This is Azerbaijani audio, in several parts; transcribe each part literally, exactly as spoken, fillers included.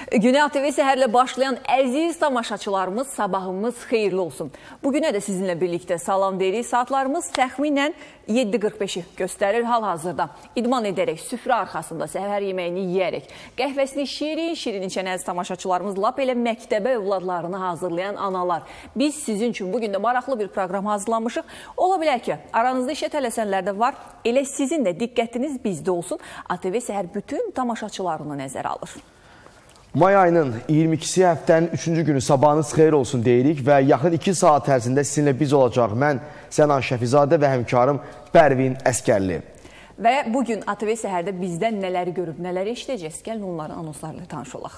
Günə A T V səhərlə başlayan əziz tamaşaçılarımız, sabahımız xeyirli olsun. Bugünə də sizinlə birlikdə salam deyirik. Saatlarımız təxminən yeddi qırx beşi göstərir hal-hazırda. İdman edərək, süfrə arxasında səhər yeməyini yeyərək, qəhvəsini şirin-şirin içən əziz tamaşaçılarımız, lap elə məktəbə övladlarını hazırlayan analar. Biz sizin üçün bugün də maraqlı bir proqram hazırlamışıq. Ola bilər ki, aranızda işə tələsənlər də var. Elə sizin də diqqətiniz bizdə olsun. A T V səhər bütün tamaşaçılarını nəzərə alır. May ayının iyirmi ikisi həftənin üçüncü günü sabahınız xeyir olsun deyirik və yaxın iki saat ərzində sizinlə biz olacaq. Mən Sənan Şəfizadə və həmkarım Pərvin Əskərli. Və bugün A T V səhərdə bizdən nələri görüb, nələri işləyəcəyiz? Gəlin onların anonslarla tanış olaq.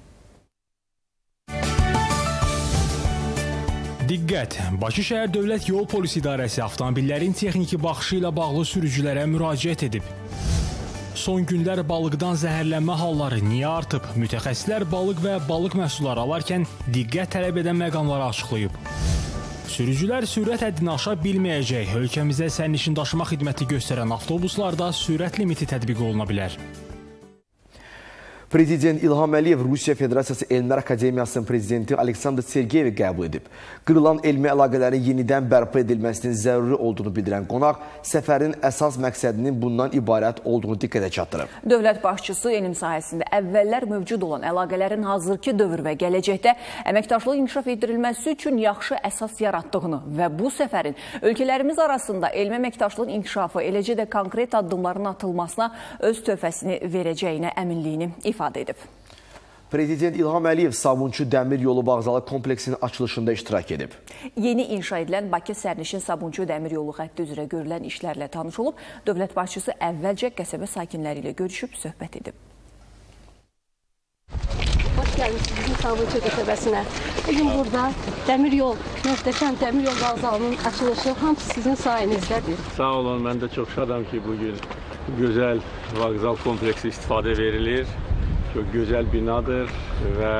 Diqqət! Bakı şəhər Dövlət Yol Polis İdarəsi avtomobillərin texniki baxışı ilə bağlı sürücülərə müraciət edib. Son günlər balıqdan zəhərlənmə halları niyə artıb? Mütəxəssislər balıq və balıq məhsulları alarkən diqqət tələb edən məqamları açıqlayıb. Sürücülər sürət həddini aşa bilməyəcək. Ölkəmizdə sərnişin daşıma xidməti göstərən avtobuslarda sürət limiti tətbiq oluna bilər. Prezident İlham Əliyev Rusiya Federasiyası Elmlər Akademiyasının prezidenti Aleksandr Sergeyevi qəbul edib. Qırılan elmi əlaqələrin yenidən bərpa edilməsinin zəruri olduğunu bildirən qonaq, səfərin əsas məqsədinin bundan ibarət olduğunu diqqətə çatdırıb. Dövlət başçısı elm sahəsində əvvəllər mövcud olan əlaqələrin hazırki dövr və gələcəkdə əməkdaşlıq inkişaf etdirilməsi üçün yaxşı əsas yaratdığını və bu səfərin ölkələrimiz arasında elmi əməkdaşlığın inkişafı, eləcə də konkret addımların atılmasına öz töhfəsini verəcəyinə əminliyini ifadə edib. Prezident İlham Əliyev Sabunçu Dəmir Yolu Vağzalı kompleksinin açılışında iştirak edib. Yeni inşa edilən Bakı Sərnişin Sabunçu Dəmir Yolu xətti üzrə görülən işlərlə tanış olub, dövlət başçısı əvvəlcə qəsəbə sakinləri ilə görüşüb, söhbət edib. Hoş gəlmişsiniz bizim Sabunçu qəsəbəsinə. Bugün burada dəmir yol, möhtəşəm dəmir yol vağzalının açılışı hamısı sizin sayenizdədir. Sağ olun, mən də çox şadam ki, bugün gözəl vağzal kompleksi istifadə verilir. Çox gözəl binadır və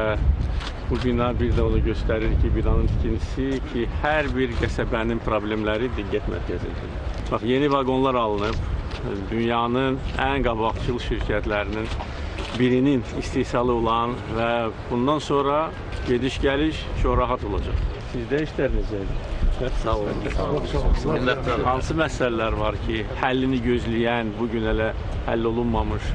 bu bina bir də onu göstərir ki, binanın tikintisi ki, hər bir qəsəbənin problemləri diqqət mərkəzidir. Bax, yeni vaqonlar alınıb, dünyanın ən qabaqcıl şirkətlərinin birinin istehsalı olan və bundan sonra gediş-gəliş çox rahat olacaq. Sizdə işlər necədir? Sağ olun. Minnətdarım. Hansı məsələlər var ki, həllini gözləyən, bugün hələ həll olunmamış?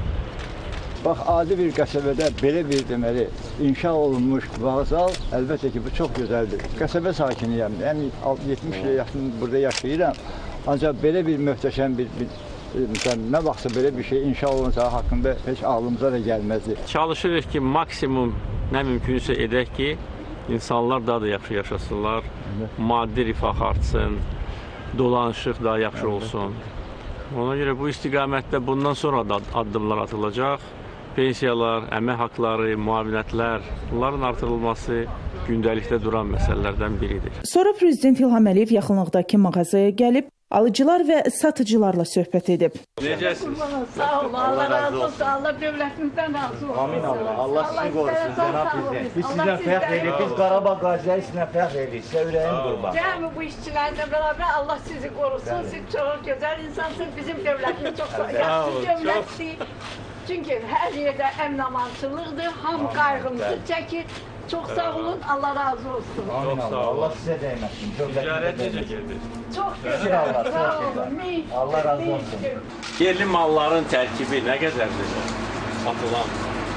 Bax, adi bir qəsəbədə belə bir deməli, inşa olunmuş vağzal, əlbəttə ki, bu çox gözəldir. Qəsəbə sakiniyəm, yəni yetmiş ilə yaxın burada yaşayıram. Ancaq belə bir möhtəşəm bir, bir məsələn, nə vaxtsa belə bir şey inşa olunacağı haqqında heç ağlımıza da gəlməzdi. Çalışırıq ki, maksimum nə mümkünsə edək ki, insanlar daha da yaxşı yaşasınlar, maddi rifah artsın, dolanışıq daha yaxşı olsun. Ona görə bu istiqamətdə bundan sonra da addımlar atılacaq. Pensiyalar, əmək haqları, müavinətlər, bunların artırılması gündəlikdə duran məsələlərdən biridir. Sonra Prezident İlham Əliyev yaxınlıqdakı mağazaya gəlib, alıcılar və satıcılarla söhbət edib. Necəsiniz? Sağ olun, Allah razı olsun, Allah dövlətimizdən razı olsun. Amin Allah, Allah sizi qorusun, cənab prezident. Biz sizdən fəxr edirik, biz Qarabağ qaziləri sizdən fəxr edirik, sizə ürəyim qurban. Cəmi bu işçilərlə bərabər Allah sizi qorusun, siz çox gözəl insansınız, bizim dövlətimiz çox yaxşı dövlətdir. Çünki hər yerdə əmin-amançılıqdır, hamı qayğımızı çəkir. Çox sağ olun, Allah razı olsun. Amin Allah, Allah sizə dəyməsin. Ticarət necə gedir? Çox gözəl, sağ olun. Allah razı olsun. Yerli malların tərkibi nə qədərdir? Satılan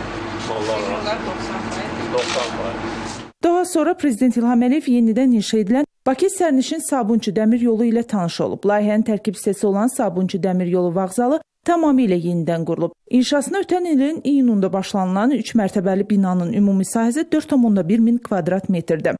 mallar var. doxsan faiz. Daha sonra Prezident İlham Əliyev yenidən inşa edilən Bakı Sərnişin Sabunçu Dəmir Yolu ilə tanış olub. Layihənin tərkib hissəsi olan Sabunçu Dəmir Yolu vağzalı tamamilə yenidən qurulub. İnşasına ötən ilin iyununda başlanılan üç mərtəbəli binanın ümumi sahəsi dörd nöqtə bir min kvadrat metrdir.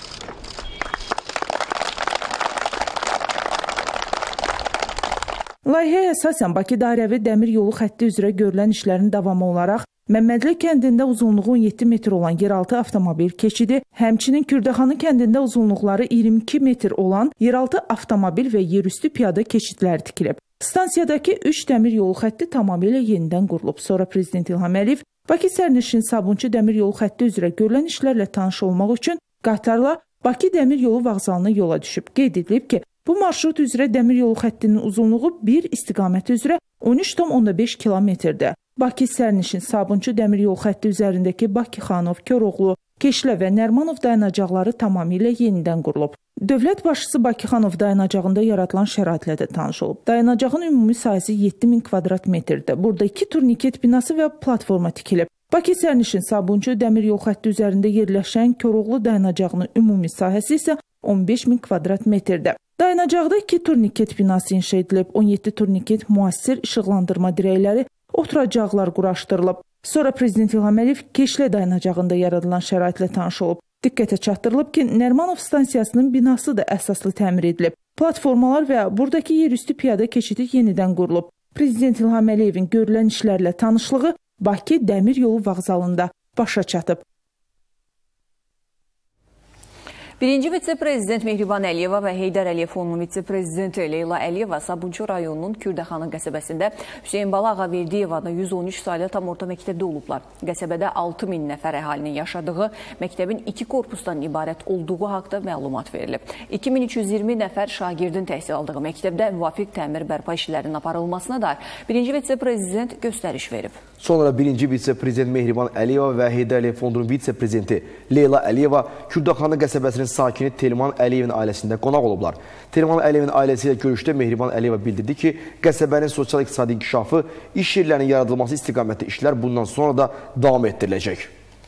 Layihəyə əsasən Bakı dairəvi dəmir yolu xətti üzrə görülən işlərin davamı olaraq Məmmədli kəndində uzunluğu on yeddi metr olan yeraltı avtomobil keçidi, həmçinin Kürdəxanı kəndində uzunluqları iyirmi iki metr olan yeraltı avtomobil və yerüstü piyada keçidləri tikilib. Stansiyadakı üç dəmir yolu xətti tamamilə yenidən qurulub. Sonra Prezident İlham Əliyev Bakı Sərnişin Sabunçu dəmir yolu xətti üzrə görülən işlərlə tanış olmaq üçün qatarla Bakı dəmir yolu vağzalına yola düşüb. Qeyd edilib ki, bu marşrut üzrə dəmir yolu xəttinin uzunluğu bir istiqaməti üzrə on üç nöqtə beş kilometrdir. Bakı sərnişin Sabunçu dəmir yolu xətti üzərindəki Bakı-Xanov, Koroğlu, Keşlə və Nərmanov dayanacaqları tamamilə yenidən qurulub. Dövlət başçısı Bakı-Xanov dayanacağında yaradılan şəraitlə də tanış olub. Dayanacağın ümumi sahəsi yeddi min kvadrat metrdir. Burada iki turniket binası və platforma tikilib. Bakı sərnişin Sabunçu dəmir yolu xətti üzərində yerləşən Koroğlu dayanacağının ümumi sahəsi isə on beş min kvadrat metrdir. Dayanacaqda iki turniket binası inşa edilib, on yeddi turniket müasir işıqlandırma dirəkləri, oturacaqlar quraşdırılıb. Sonra Prezident İlham Əliyev Keşlə dayanacağında yaradılan şəraitlə tanış olub. Diqqətə çatdırılıb ki, Nərmanov stansiyasının binası da əsaslı təmir edilib. Platformalar və buradakı yerüstü piyada keçidi yenidən qurulub. Prezident İlham Əliyevin görülən işlərlə tanışlığı Bakı Dəmir Yolu Vağzalında başa çatıb. Birinci vitse-prezident Mehriban Əliyeva və Heydər Əliyev Fondunun vitse-prezidenti Leyla Əliyeva Sabunçu rayonunun Kürdəxanı qəsəbəsində Hüseyin Bala Ağaverdiyevada yüz on üç saylı tam orta məktəbdə olublar. Qəsəbədə altı min nəfər əhalinin yaşadığı, məktəbin iki korpusdan ibarət olduğu haqda məlumat verilib. iki min üç yüz iyirmi nəfər şagirdin təhsil aldığı məktəbdə müvafiq təmir bərpa işlərinin aparılmasına dair birinci vitse-prezident göstəriş verib. Sonra birinci vitse-prezident Mehriban Əliyeva və Heydər Əliyev Fondunun vitse-prezidenti Leyla Əliyeva Kürdəxanı qəsəbəsinin sakini Telman Əliyevin ailəsində qonaq olublar. Telman Əliyevin ailəsi ilə görüşdə Mehriban Əliyeva bildirdi ki, qəsəbənin sosial-iqtisadi inkişafı, iş yerlərinin yaradılması istiqamətli işlər bundan sonra da davam etdiriləcək.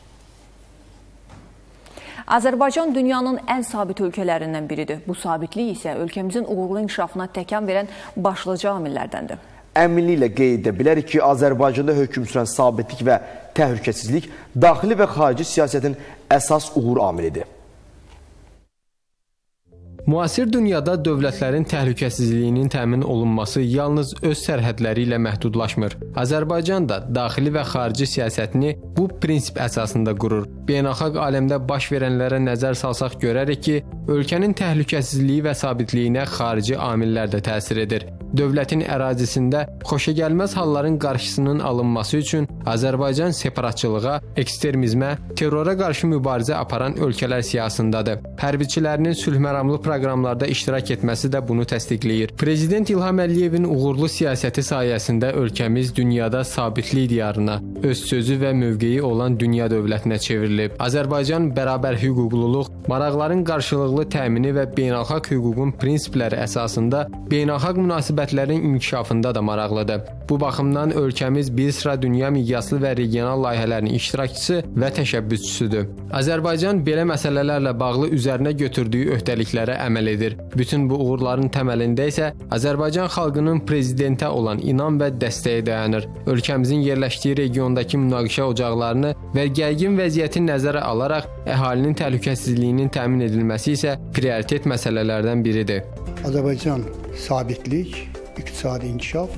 Azərbaycan dünyanın ən sabit ölkələrindən biridir. Bu sabitlik isə ölkəmizin uğurlu inkişafına təkan verən başlıca amillərdəndir. Əminliklə qeyd edə bilərik ki, Azərbaycanda hökm sürən sabitlik və təhlükəsizlik daxili və xarici siyasətin əsas uğur amilidir. Müasir dünyada dövlətlərin təhlükəsizliyinin təmin olunması yalnız öz sərhədləri ilə məhdudlaşmır. Azərbaycan da daxili və xarici siyasətini bu prinsip əsasında qurur. Beynəlxalq aləmdə baş verənlərə nəzər salsaq görərik ki, ölkənin təhlükəsizliyi və sabitliyinə xarici amillər də təsir edir. Dövlətin ərazisində xoşagəlməz halların qarşısının alınması üçün Azərbaycan separatçılığa, ekstremizmə, terrora qarşı mübarizə aparan ölkələr siyasındadır. Hərbiçilərinin sülhməramlı proqramlarda iştirak etməsi də bunu təsdiqləyir. Prezident İlham Əliyevin uğurlu siyasəti sayəsində ölkəmiz dünyada sabitlik diyarına, öz sözü və mövqeyi olan dünya dövlətinə çevrilib. Azərbaycan bərabər hüquqluluq, maraqların qarşılıqlı təmini və beynəlxalq hüququn prinsipləri əsasında beynəlxalq münasibətlərin inkişafında da maraqlıdır. Bu baxımdan ölkəmiz bir sıra dünya miqyaslı və regional layihələrin iştirakçısı və təşəbbüsçüsüdür. Azərbaycan belə məsələlərlə bağlı üzərinə götürdüyü öhdəliklərə əməl edir. Bütün bu uğurların təməlində isə Azərbaycan xalqının prezidentə olan inam və dəstəyi dayanır. Ölkəmizin yerləşdiyi regiondakı münaqişə ocaqlarını və gərgin vəziyyəti nəzərə alaraq əhalinin təhlükəsizliyinin təmin edilməsi isə prioritet məsələlərdən biridir. Azərbaycan sabitlik, iqtisadi inkişaf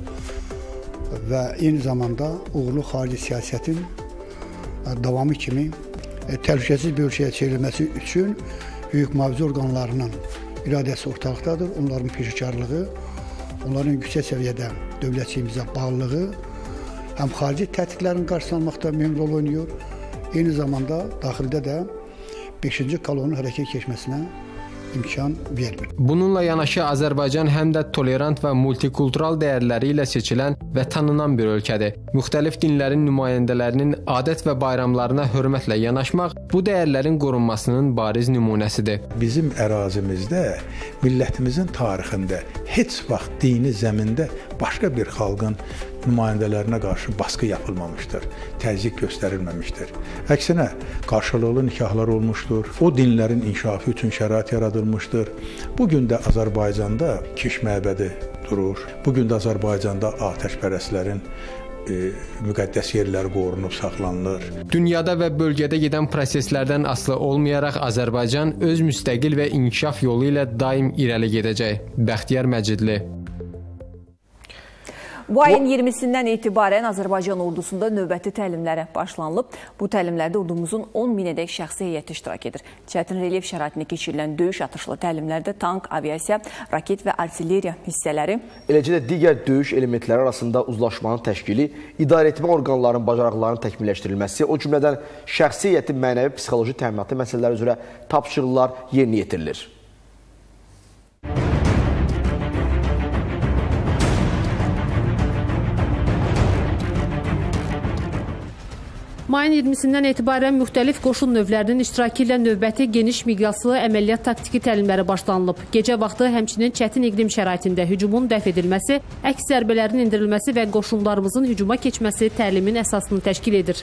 və eyni zamanda uğurlu xarici siyasətin davamı kimi təhlükəsiz bir ölkəyə çevrilməsi üçün hüquq mühafizə orqanlarının iradəsi ortaqdadır. Onların peşəkarlığı, onların yüksək səviyyədə dövlətçiliyimizə bağlılığı həm xarici təhdidlərin qarşısını almaqda mühüm rol oynayır. Eyni zamanda daxildə də beşinci kolonun hərəkət keçməsinə imkan vermir. Bununla yanaşı Azərbaycan həm də tolerant və multikultural dəyərləri ilə seçilən və tanınan bir ölkədir. Müxtəlif dinlərin nümayəndələrinin adət və bayramlarına hörmətlə yanaşmaq bu dəyərlərin qorunmasının bariz nümunəsidir. Bizim ərazimizdə, millətimizin tarixində heç vaxt dini zəmində başqa bir xalqın nümayəndələrinə qarşı baskı yapılmamışdır, təzyiq göstərilməmişdir. Əksinə, qarşılıqlı nikahlar olmuşdur, o dinlərin inkişafı üçün şərait yaradılmışdır. Bugün də Azərbaycanda Kiş məbədi durur, bugün də Azərbaycanda atəşpərəstlərin e, müqəddəs yerləri qorunub saxlanılır. Dünyada və bölgədə gedən proseslərdən asılı olmayaraq Azərbaycan öz müstəqil və inkişaf yolu ilə daim irəli gedəcək. Bəxtiyar Məcidli. Bu ayın iyirmisindən etibarən Azərbaycan ordusunda növbəti təlimlərə başlanılıb. Bu təlimlərdə ordumuzun on minədək şəxsi heyəti iştirak edir. Çətin relyef şəraitində keçirilən döyüş atışlı təlimlərdə tank, aviasiya, raket və artilleriya hissələri, eləcə də digər döyüş elementləri arasında uzlaşmanın təşkili, idarəetmə orqanlarının bacarıqlarının təkmilləşdirilməsi, o cümlədən şəxsi heyətin mənəvi psixoloji təminatı məsələləri üzrə tapşırıqlar yerinə yetirilir. Mayın iyirmisindən etibarən müxtəlif qoşun növlərinin iştirakı ilə növbəti geniş miqyaslı əməliyyat taktiki təlimləri başlanılıb. Gecə vaxtı həmçinin çətin iqlim şəraitində hücumun dəf edilməsi, əks zərbələrin indirilməsi və qoşunlarımızın hücuma keçməsi təlimin əsasını təşkil edir.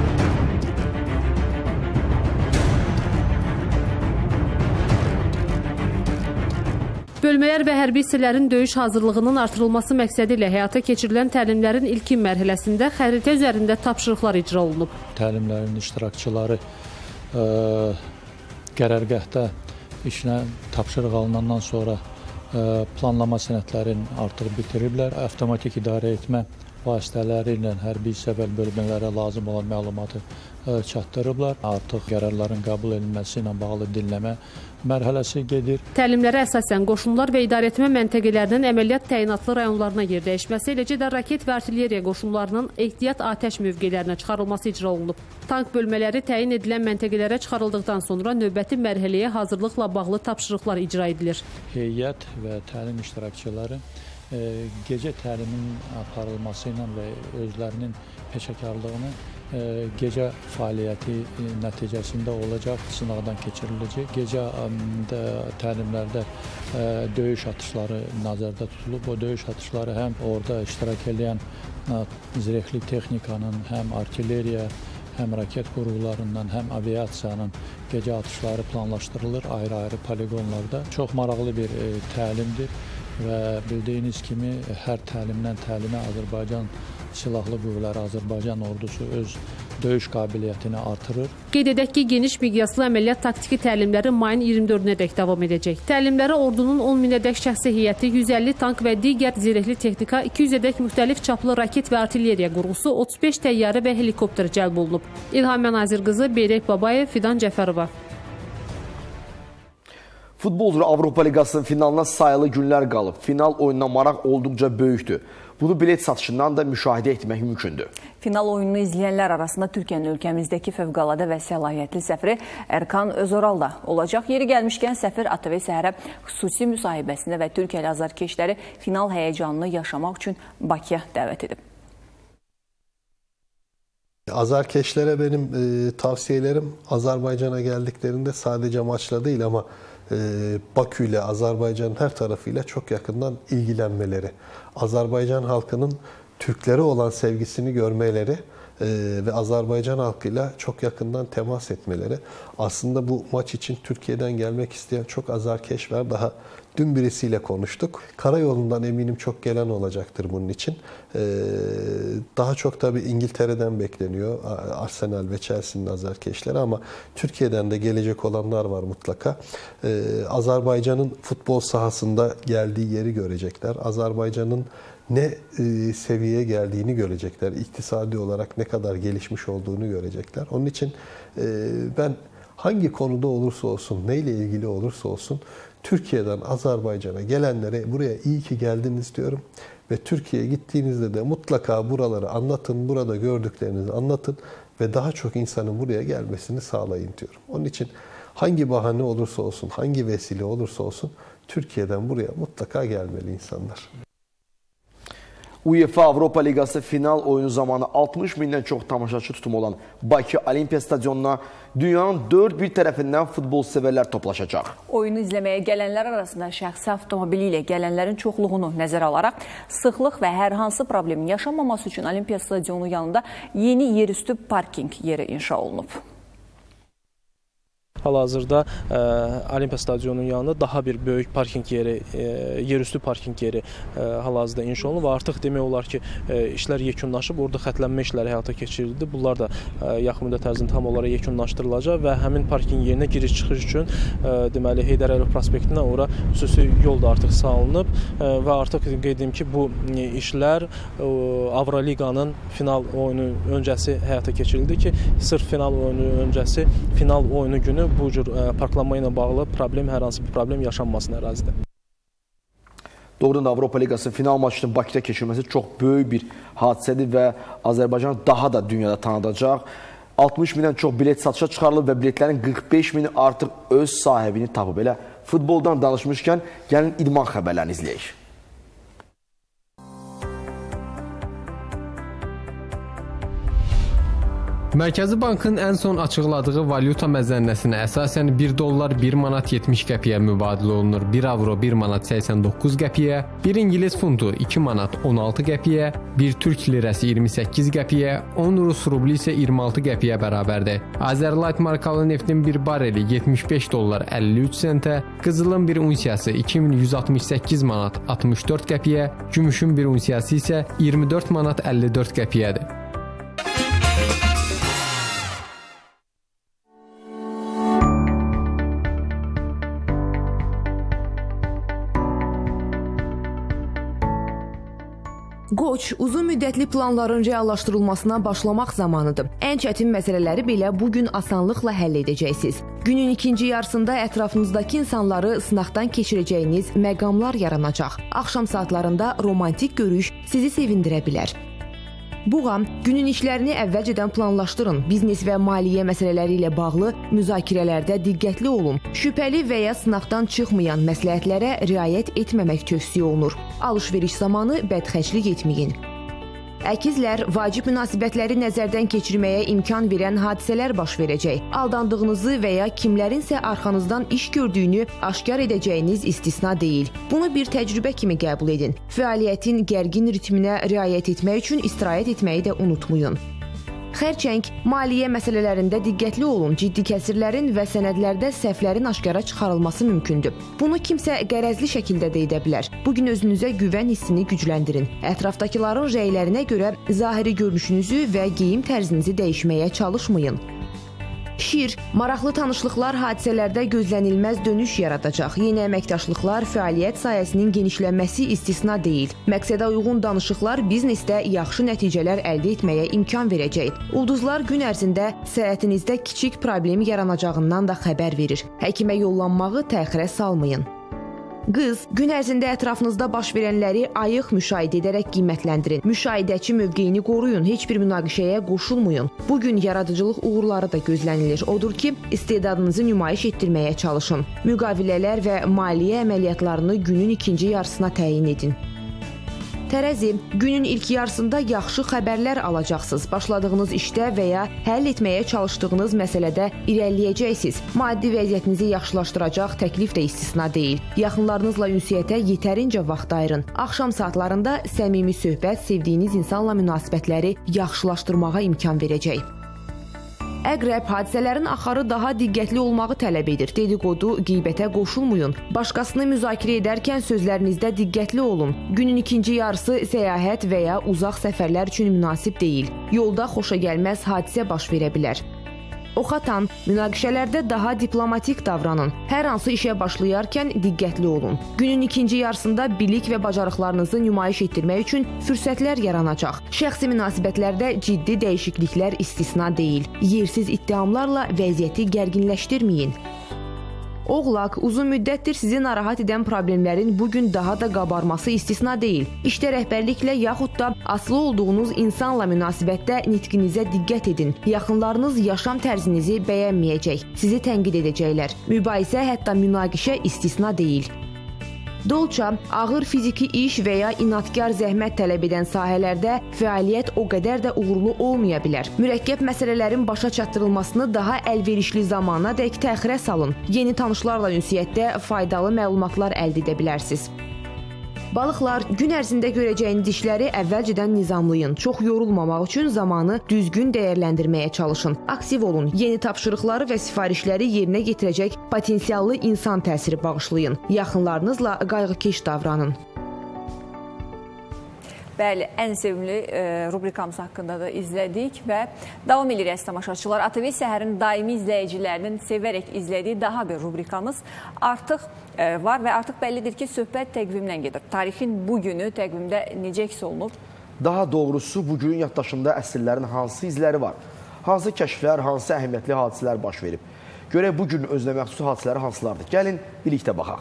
Bölmələr və hərbi hissələrin döyüş hazırlığının artırılması məqsədi ilə həyata keçirilən təlimlərin ilkin mərhələsində xəritə üzərində tapşırıqlar icra olunub. Təlimlərin iştirakçıları ə, qərargahda işinə tapşırıq alınandan sonra ə, planlama sənədlərini artıq bitiriblər. Avtomatik idarə etmə vasitələri ilə hərbi hissə və bölmələrə lazım olan məlumatı ə, çatdırıblar. Artıq qərarların qəbul edilməsi ilə bağlı dinləmə mərhələsi gedir. Təlimlərə əsasən qoşunlar və idarəetmə məntəqələrinin əməliyyat təyinatlı rayonlarına yer dəyişməsi, eləcə də raket və artilleriya qoşunlarının ehtiyat atəş mövqelərinə çıxarılması icra olunub. Tank bölmələri təyin edilən məntəqələrə çıxarıldıqdan sonra növbəti mərhələyə hazırlıqla bağlı tapşırıqlar icra edilir. Heyət və təlim iştirakçıları e, gecə təlimin aparılması ilə və özlərinin peşəkarlığını e, gecə fəaliyyəti nəticəsində olacaq, sınaqdan keçiriləcək. Gecə ə, təlimlərdə ə, döyüş atışları nəzərdə tutulub. O döyüş atışları həm orada iştirak edən ə, zirehli texnikanın, həm artilleriya, həm raket qurğularından, həm aviasiyanın gecə atışları planlaşdırılır ayrı-ayrı poligonlarda. Çox maraqlı bir e, təlimdir və bildiyiniz kimi hər təlimdən təlimə Azərbaycan Silahlı Qüvvələri, Azərbaycan ordusu öz döyüş qabiliyyətini artırır. Qeyd edək ki, geniş miqyaslı əməliyyat taktiki təlimləri mayın iyirmi dördünədək davam edəcək. Təlimlərə ordunun on minədək şəxsi heyəti, yüz əlli tank və digər zirehli texnika, iki yüzədək müxtəlif çaplı raket və artilleriya qurğusu, otuz beş təyyarə və helikopter cəlb olunub. İlham Mənazir qızı, Beyrək Babayev, Fidan Cəfərova. Futbolcu Avropa Liqasının finalına sayılı günlər qalıb. Final oyununa maraq olduqca böyükdür. Bunu bilet satışından da müşahidə etmək mümkündür. Final oyununu izləyənlər arasında Türkiyənin ölkəmizdəki fövqəladə və səlahiyyətli səfiri Erkan Özoral da olacaq. Yeri gəlmişkən səfir A T V Səhərə xüsusi müsahibəsində və Türkiyəli azarkeşləri final həyəcanını yaşamaq üçün Bakıya dəvət edib. Azarkeşlere benim e, tavsiyelerim Azerbaycan'a geldiklerinde sadece maçla değil ama e, Bakü ile Azerbaycan'ın her tarafıyla çok yakından ilgilenmeleri. Azerbaycan halkının Türklere olan sevgisini görmeleri e, ve Azerbaycan halkıyla çok yakından temas etmeleri. Aslında bu maç için Türkiye'den gelmek isteyen çok Azerkeş var. Daha dün birisiyle konuştuk. Karayolundan eminim çok gelen olacaktır bunun için. Ee, daha çok tabii İngiltere'den bekleniyor. Arsenal ve Chelsea'nin Azerkeşleri ama Türkiye'den de gelecek olanlar var mutlaka. Ee, Azerbaycan'ın futbol sahasında geldiği yeri görecekler. Azerbaycan'ın ne e, seviyeye geldiğini görecekler. İktisadi olarak ne kadar gelişmiş olduğunu görecekler. Onun için e, ben hangi konuda olursa olsun, neyle ilgili olursa olsun Türkiye'den Azerbaycan'a gelenlere buraya iyi ki geldiniz diyorum. Ve Türkiye'ye gittiğinizde de mutlaka buraları anlatın, burada gördüklerinizi anlatın ve daha çok insanın buraya gelmesini sağlayın diyorum. Onun için hangi bahane olursa olsun, hangi vesile olursa olsun Türkiye'den buraya mutlaka gelmeli insanlar. UEFA Avropa Liqası final oyunu zamanı altmış mindən çox tamaşaçı tutumu olan Bakı Olimpiya Stadionuna dünyanın dörd bir tərəfindən futbol sevərlər toplaşacaq. Oyunu izləməyə gələnlər arasında şəxsi avtomobili ilə gələnlərin çoxluğunu nəzərə alaraq sıxlıq və hər hansı problemin yaşanmaması üçün Olimpiya Stadionu yanında yeni yerüstü parking yeri inşa olunub. Hal-hazırda e, Olimpiya Stadionunun yanında daha bir böyük parking yeri, e, yerüstü parking yeri e, hal-hazırda inşa olunub və artıq demək olar ki, e, işlər yekunlaşıb, orada xətlənmə işləri həyata keçirildi. Bunlar da e, yaxın müddət ərzində tam olaraq yekunlaşdırılacaq və həmin parking yerinə giriş-çıxış üçün e, deməli Heydər Əliyev prospektindən ora xüsusi yol da artıq salınıb e, və artıq qeyd edim ki, bu e, işlər e, Avroliqanın final oyunu öncəsi həyata keçirildi ki, sırf final oyunu öncəsi, final oyunu günü bu cür parklanma ilə bağlı problem, hər hansı bir problem yaşanmasın ərazidə. Doğrudan da Avropa Liqası final maçının Bakıda keçirilməsi çox böyük bir hadisədir və Azərbaycan daha da dünyada tanıdacaq. altmış mindən çox bilet satışa çıxarılıb və biletlərin qırx beş mini artıq öz sahibini tapıb. Elə futboldan danışmışkən gəlin idman xəbərlərini izləyək. Mərkəzi Bankın ən son açıqladığı valyuta məzənnəsinə əsasən bir dollar bir manat yetmiş qəpiyə mübadilə olunur, bir avro bir manat səksən doqquz qəpiyə, bir İngilis funtu iki manat on altı qəpiyə, bir türk lirəsi iyirmi səkkiz qəpiyə, on rus rubli isə iyirmi altı qəpiyə bərabərdir. Azerlight markalı neftin bir bareli yetmiş beş dollar əlli üç sentə, qızılın bir unsiyası iki min yüz altmış səkkiz manat altmış dörd qəpiyə, gümüşün bir unsiyası isə iyirmi dörd manat əlli dörd qəpiyədir. Qoç, uzun müddətli planların reallaşdırılmasına başlamaq zamanıdır. Ən çətin məsələləri belə bugün asanlıqla həll edəcəksiniz. Günün ikinci yarısında ətrafınızdakı insanları sınaqdan keçirəcəyiniz məqamlar yaranacaq. Axşam saatlarında romantik görüş sizi sevindirə bilər. Buğam, günün işlərini əvvəlcədən planlaşdırın. Biznes və maliyyə məsələləri ilə bağlı müzakirələrdə diqqətli olun. Şübhəli və ya sınaqdan çıxmayan məsləhətlərə riayət etməmək tövsiyə olunur. Alış-veriş zamanı bədxərclik etməyin. Əkizlər, vacib münasibətləri nəzərdən keçirməyə imkan verən hadisələr baş verəcək. Aldandığınızı və ya kimlərinsə arxanızdan iş gördüyünü aşkar edəcəyiniz istisna deyil. Bunu bir təcrübə kimi qəbul edin. Fəaliyyətin gərgin ritminə riayət etmək üçün istirahət etməyi də unutmayın. Xərçəng, maliyyə məsələlərində diqqətli olun. Ciddi kəsirlərin və sənədlərdə səhvlərin aşkara çıxarılması mümkündür. Bunu kimsə qərəzli şəkildə də edə bilər. Bugün özünüzə güvən hissini gücləndirin. Ətrafdakıların rəylərinə görə zahiri görünüşünüzü və geyim tərzinizi dəyişməyə çalışmayın. Şir, maraqlı tanışlıqlar hadisələrdə gözlənilməz dönüş yaradacaq. Yeni əməkdaşlıqlar, fəaliyyət sahəsinin genişlənməsi istisna deyil. Məqsədə uyğun danışıqlar biznesdə yaxşı nəticələr əldə etməyə imkan verəcək. Ulduzlar gün ərzində səyahətinizdə kiçik problem yaranacağından da xəbər verir. Həkimə yollanmağı təxirə salmayın. Qız, gün ərzində ətrafınızda baş verənləri ayıq müşahidə edərək qiymətləndirin. Müşahidəçi mövqeyini qoruyun, heç bir münaqişəyə qoşulmayın. Bugün yaradıcılıq uğurları da gözlənilir. Odur ki, istedadınızı nümayiş etdirməyə çalışın. Müqavilələr və maliyyə əməliyyatlarını günün ikinci yarısına təyin edin. Tərəzi, günün ilk yarısında yaxşı xəbərlər alacaqsınız. Başladığınız işdə və ya həll etməyə çalışdığınız məsələdə irəliləyəcəksiniz. Maddi vəziyyətinizi yaxşılaşdıracaq təklif də istisna deyil. Yaxınlarınızla ünsiyyətə yetərincə vaxt ayırın. Axşam saatlarında səmimi söhbət sevdiyiniz insanla münasibətləri yaxşılaşdırmağa imkan verəcək. Əqrəb, hadisələrin axarı daha diqqətli olmağı tələb edir. Dedikodu, qeybətə qoşulmayın. Başqasını müzakirə edərkən sözlərinizdə diqqətli olun. Günün ikinci yarısı səyahət və ya uzaq səfərlər üçün münasib deyil. Yolda xoşagəlməz hadisə baş verə bilər. Oxatan, münaqişələrdə daha diplomatik davranın. Hər hansı işə başlayarkən diqqətli olun. Günün ikinci yarısında bilik və bacarıqlarınızı nümayiş etdirmək üçün fürsətlər yaranacaq. Şəxsi münasibətlərdə ciddi dəyişikliklər istisna deyil. Yersiz iddiamlarla vəziyyəti gərginləşdirməyin. Oğlaq, uzun müddətdir sizi narahat edən problemlərin bugün daha da qabarması istisna deyil. İşdə rəhbərliklə yaxud da asılı olduğunuz insanla münasibətdə nitqinizə diqqət edin. Yaxınlarınız yaşam tərzinizi bəyənməyəcək, sizi tənqid edəcəklər. Mübahisə, hətta münaqişə istisna deyil. Dolça, ağır fiziki iş və ya inadkar zəhmət tələb edən sahələrdə fəaliyyət o qədər də uğurlu olmaya bilər. Mürəkkəb məsələlərin başa çatdırılmasını daha əlverişli zamana dək təxirə salın. Yeni tanışlarla ünsiyyətdə faydalı məlumatlar əldə edə bilərsiniz. Balıqlar, gün ərzində görəcəyiniz işləri əvvəlcədən nizamlayın. Çox yorulmamaq üçün zamanı düzgün dəyərləndirməyə çalışın. Aktiv olun. Yeni tapşırıqları və sifarişləri yerinə yetirəcək potensiallı insan təsiri bağışlayın. Yaxınlarınızla qayğıkeş davranın. Bəli, ən sevimli e, rubrikamız haqqında da izlədik və davam edir əziz tamaşaçılar. A T V Səhərin daimi izləyicilərinin sevərək izlədiyi daha bir rubrikamız artıq e, var və artıq bəllidir ki, söhbət təqvimdən gedir. Tarixin bugünü təqvimdə necə əks olunub? Daha doğrusu, bugünün yaddaşında əsrlərin hansı izləri var? Hansı kəşflər, hansı əhəmiyyətli hadisələr baş verib? Görək bugün özünə məxsus hadisələri hansılardır? Gəlin, birlikdə baxaq.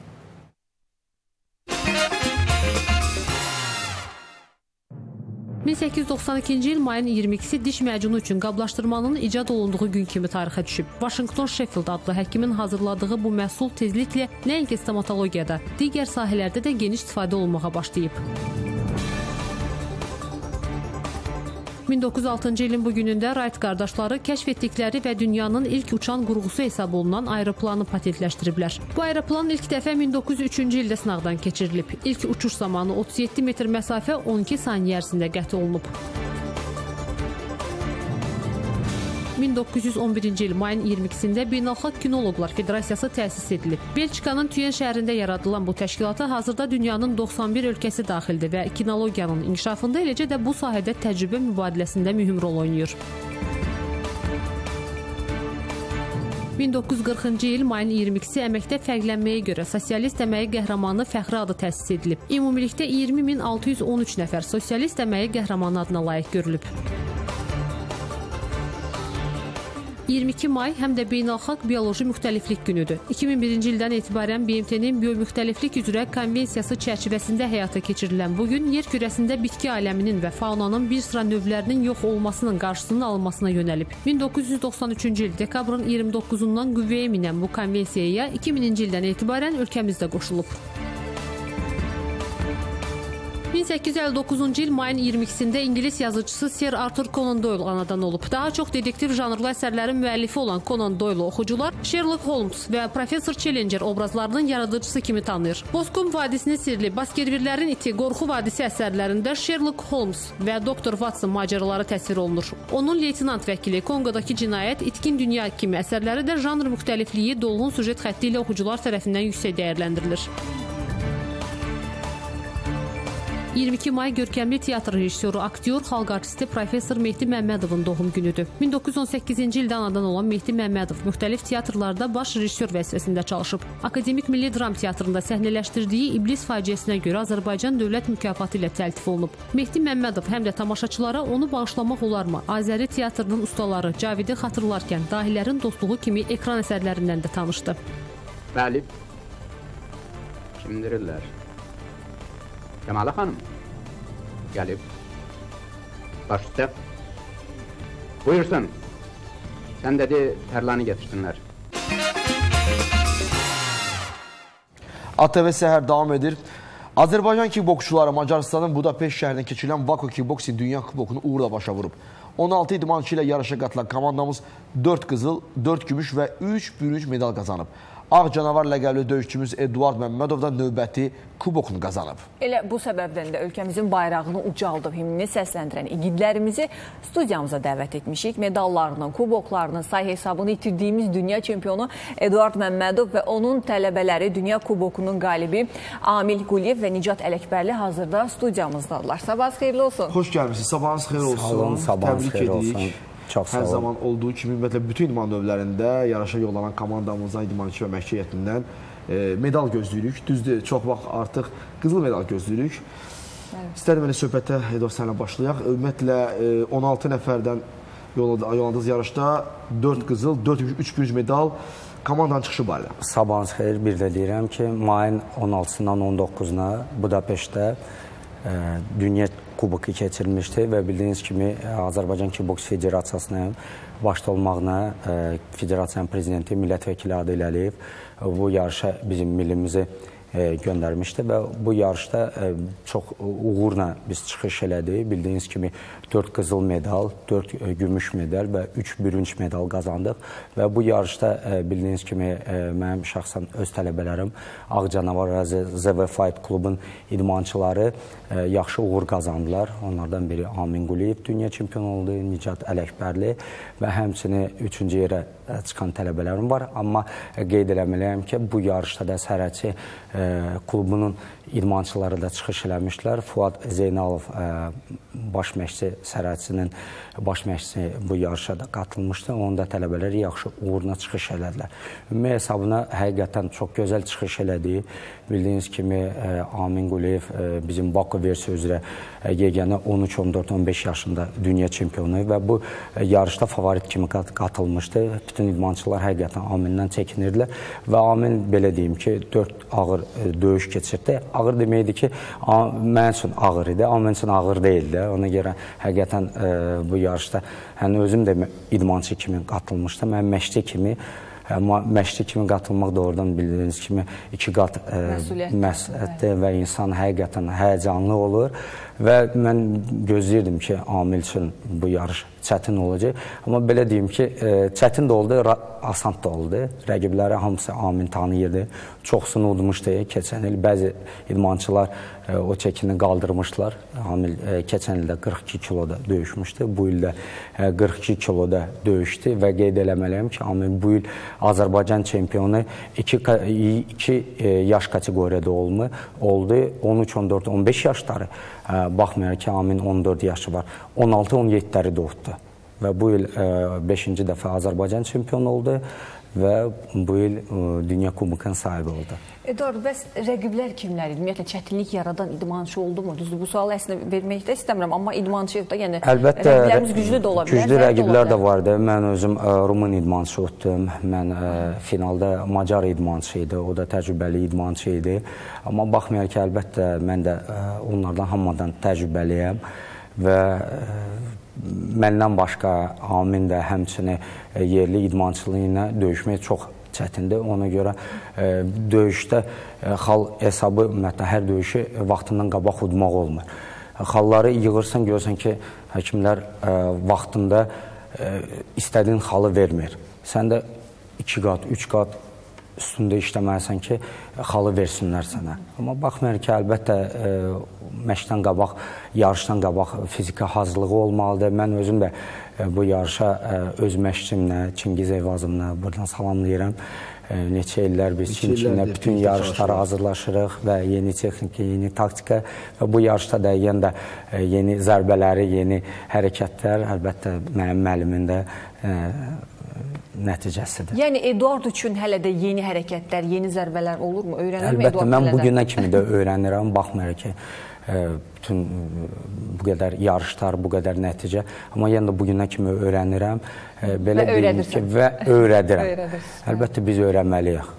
min səkkiz yüz doxsan ikinci il mayın iyirmi ikisi diş macunu üçün qablaşdırmanın icad olunduğu gün kimi tarixə düşüb. Washington Sheffield adlı həkimin hazırladığı bu məhsul tezliklə nəinki stomatologiyada, digər sahələrdə də geniş istifadə olunmağa başlayıb. min doqquz yüz altıncı ilin bu günündə Wright qardaşları kəşf etdikləri və dünyanın ilk uçan qurğusu hesab olunan aeroplanı patentləşdiriblər. Bu aeroplan ilk dəfə min doqquz yüz üçüncü ildə sınaqdan keçirilib. İlk uçuş zamanı otuz yeddi metr məsafə on iki saniyə ərzində qət olunub. min doqquz yüz on birinci il mayın iyirmi ikisində Beynəlxalq Kinoloqlar Federasiyası təsis edilib. Belçikanın Tüyen şəhərində yaradılan bu təşkilata hazırda dünyanın doxsan bir ölkəsi daxildir və kinologiyanın inkişafında, eləcə də bu sahədə təcrübə mübadiləsində mühüm rol oynayır. min doqquz yüz qırxıncı il mayın iyirmi ikisi əməkdə fərqlənməyə görə sosialist əməyi qəhrəmanı fəxri adı təsis edilib. Ümumilikdə iyirmi min altı yüz on üç nəfər sosialist əməyi qəhrəmanı adına layiq görülüb. iyirmi iki may həm də Beynəlxalq Bioloji Müxtəliflik günüdür. iki min birinci ildən etibarən B M T-nin biomüxtəliflik üzrə konvensiyası çərçivəsində həyata keçirilən bu gün yer kürəsində bitki aləminin və faunanın bir sıra növlərinin yox olmasının qarşısının alınmasına yönəlib. min doqquz yüz doxsan üçüncü il dekabrın iyirmi doqquzundan qüvvəyə minən bu konvensiyaya iki minci ildən etibarən ölkəmizdə qoşulub. min səkkiz yüz əlli doqquzuncu il mayın iyirmi ikisində İngilis yazıcısı Sir Arthur Conan Doyle anadan olub. Daha çox dedektiv janrlı əsərlərin müəllifi olan Conan Doyle oxucular Sherlock Holmes və Professor Challenger obrazlarının yaradıcısı kimi tanıyır. Boskom vadisinin sirli, Baskervillərin iti, Qorxu vadisi əsərlərində Sherlock Holmes və doktor Watson macəraları təsvir olunur. Onun Leytinant vəkili, Konqodakı cinayət, İtkin dünya kimi əsərləri də janr müxtəlifliyi, dolğun süjet xətti ilə oxucular tərəfindən yüksək dəyərləndirilir. iyirmi iki may görkəmli teatr rejissoru, aktyor, xalq artisti Professor Mehdi Məmmədovun doğum günüdür. min doqquz yüz on səkkizinci ildə anadan olan Mehdi Məmmədov müxtəlif teatrlarda baş rejissor vəzifəsində çalışıb. Akademik Milli Dram Teatrında səhnələşdirdiyi İblis faciəsinə görə Azərbaycan Dövlət mükafatı ilə təltif olunub. Mehdi Məmmədov həm də tamaşaçılara onu bağışlamaq olarmı? Azəri teatrının ustaları Cavidi xatırlarkən dahilərin dostluğu kimi ekran əsərlərindən də tanışdı. Bəli, kimdirirlər? Kəmalə xanım gəlib, baş üstə. Buyursun, sən dedi tərlanı getirsinlər. A T V səhər davam edir. Azərbaycan kickboksçuları Macarıstanın Budapeşt şəhərində keçirilən Vaco Kickboxing Dünya Kubokunu uğurla başa vurub. on altı idmançı ilə yarışa qatılan komandamız dörd qızıl, dörd gümüş və üç bürünc medal qazanıb. Ağ canavar ləqəbli döyüşçümüz Eduard Məmmədov da növbəti kubokunu qazanıb. Elə bu səbəbdən də ölkəmizin bayrağını ucaldıb, himnini səsləndirən igidlərimizi studiyamıza dəvət etmişik. Medallarının, kuboklarının say hesabını itirdiyimiz dünya çempionu Eduard Məmmədov və onun tələbələri dünya kubokunun qalibi Amil Quliyev və Nicat Ələkbərli hazırda studiyamızdadılar. Sabahınız xeyirli olsun. Xoş gəlmişsiniz. Sabahınız xeyir olsun. Sağ olun, sabahınız xeyir olsun. Çox sağ olun. Hər zaman olduğu kimi ümumiyyətlə bütün idman növlərində yarışa yollanan komandamızdan, idmançı və məşqçi heyətindən e, medal gözləyirik. Düzdür, çox vaxt artıq qızıl medal gözləyirik. Evet. İstədim elə söhbətə Eduard sənə başlayaq. Ümumiyyətlə e, on altı nəfərdən yolladığınız yarışda dörd qızıl, dörd üç bürünc medal komandanın çıxışı barədə. Sabahınız xeyir, bir də deyirəm ki, mayın on altısından on doqquzuna Budapeştdə e, dünya kuboku keçirilmişdi və bildiyiniz kimi Azərbaycan Kickboks Federasiyasının başda olmaqla e, Federasiyanın prezidenti Millət Vəkili Adil Əliyev bu yarışa bizim millimizi e, göndərmişdi və bu yarışda e, çox uğurla biz çıxış elədik. Bildiyiniz kimi dörd qızıl medal, dörd e, gümüş medal və üç bürünc medal qazandıq və bu yarışda e, bildiyiniz kimi e, mənim şəxsən öz tələbələrim Ağ Canavar və Z V Fight klubun idmançıları e, yaxşı uğur qazandılar. Onlardan biri Amin Quliyev dünya çempionu oldu, Nicat Ələkbərli və həmçinin üçüncü yerə çıxan tələbələrim var. Amma qeyd eləməliyəm ki, bu yarışda da sərhədçi e, klubunun idmançıları da çıxış eləmişlər. Fuad Zeynalov e, baş məşqçi sərhədçinin baş məşqçisi bu yarışa da qatılmışdı. Onun da tələbələri yaxşı uğurla çıxış elədilər. Ümumi hesabına həqiqətən çox gözəl çıxış elədi. Bildiyiniz kimi e, Amin Quliyev e, bizim Vaco versiya üzrə e, yeganə on üç, on dörd, on beş yaşında dünya çempionu və bu e, yarışda favorit kimi qatılmışdı. Bütün idmançılar həqiqətən Amindən çəkinirdilər və Amin belə deyim ki, dörd ağır e, döyüş keçirdi. Ağır deməkdir ki, mən üçün ağır idi, Amin üçün ağır deyildi. Ona görə həqiqətən e, bu yarışda həm özüm də idmançı kimi qatılmışdım, həm məşqçi kimi. Amma məşqçi kimi qatılmaq doğrudan bildiyiniz kimi iki qat məsuliyyətdir və insan həqiqətən həyəcanlı olur və mən gözləyirdim ki, Amil üçün bu yarış çətin olacaq. Amma belə deyim ki, çətin də oldu, asan da oldu. Rəqibləri hamısı Amil tanıyırdı. Çoxsunu udmuşdu keçən il. Bəzi idmançılar o çəkini qaldırmışdılar. Amil keçən ildə qırx iki kiloda döyüşmüşdü. Bu ildə qırx iki kiloda döyüşdü və qeyd eləməliyəm ki, Amil bu il Azərbaycan çempionu iki, iki yaş kateqoriyada oldu. on üç, on dörd, on beş yaşları. Baxmayaraq ki, Amilin on dörd yaşı var. on altı, on yeddiləri doğdu. Və bu il beşinci dəfə Azərbaycan çempionu oldu və bu il Dünya Kubokunun sahibi oldu. Eduard, bəs rəqiblər kimlər idi? Ümumiyyətlə, çətinlik yaradan idmançı oldu mu? Düzdür, bu sualı əslində vermək də istəmirəm, amma idmançı da, yəni rəqiblərimiz güclü də ola bilər. Güclü rəqiblər də vardı. Mən özüm Rumun idmançı otdum. Mən finalda Macar idmançı idi, o da təcrübəli idmançı idi. Amma baxmayaraq ki, əlbəttə, mən də onlardan hamıdan təcrübəliyəm və məndən başqa Amin də həmçinin yerli idmançılığı ilə döyüşmək çox çətindir. Ona görə e, döyüşdə e, xal hesabı, ümumiyyətlə, hər döyüşü vaxtından qabaq udmaq olmur. Xalları yığırsan, görürsən ki, həkimlər e, vaxtında e, istədiyin xalı vermir. Sən də iki qat, üç qat üstündə işləməlisən ki, xalı versinlər sənə. Amma baxmayaraq ki, əlbəttə, e, məşqdən qabaq, yarışdan qabaq fiziki hazırlığı olmalıdır. Mən özüm də e, bu yarışa e, öz məşqçimlə, Çingiz Eyvazımla buradan salamlayıram. E, neçə illər biz Çinçinlə bütün yarışlara hazırlaşırıq və yeni texnika, yeni taktika və bu yarışda da yenə də e, yeni zərbələri, yeni hərəkətlər, əlbəttə, mənim müəllimin də e, nəticəsidir. Yəni, Eduard üçün hələ də yeni hərəkətlər, yeni zərbələr olurmu? Öyrənirmi Eduard? Əlbəttə, mən bu günə kimi də öyrənirəm. Baxmayaraq ki, bütün bu qədər yarışlar, bu qədər nəticə. Amma yenə də bu günə kimi öyrənirəm. Belə deyim ki, və öyrədirəm. Əlbəttə, biz öyrənməliyik.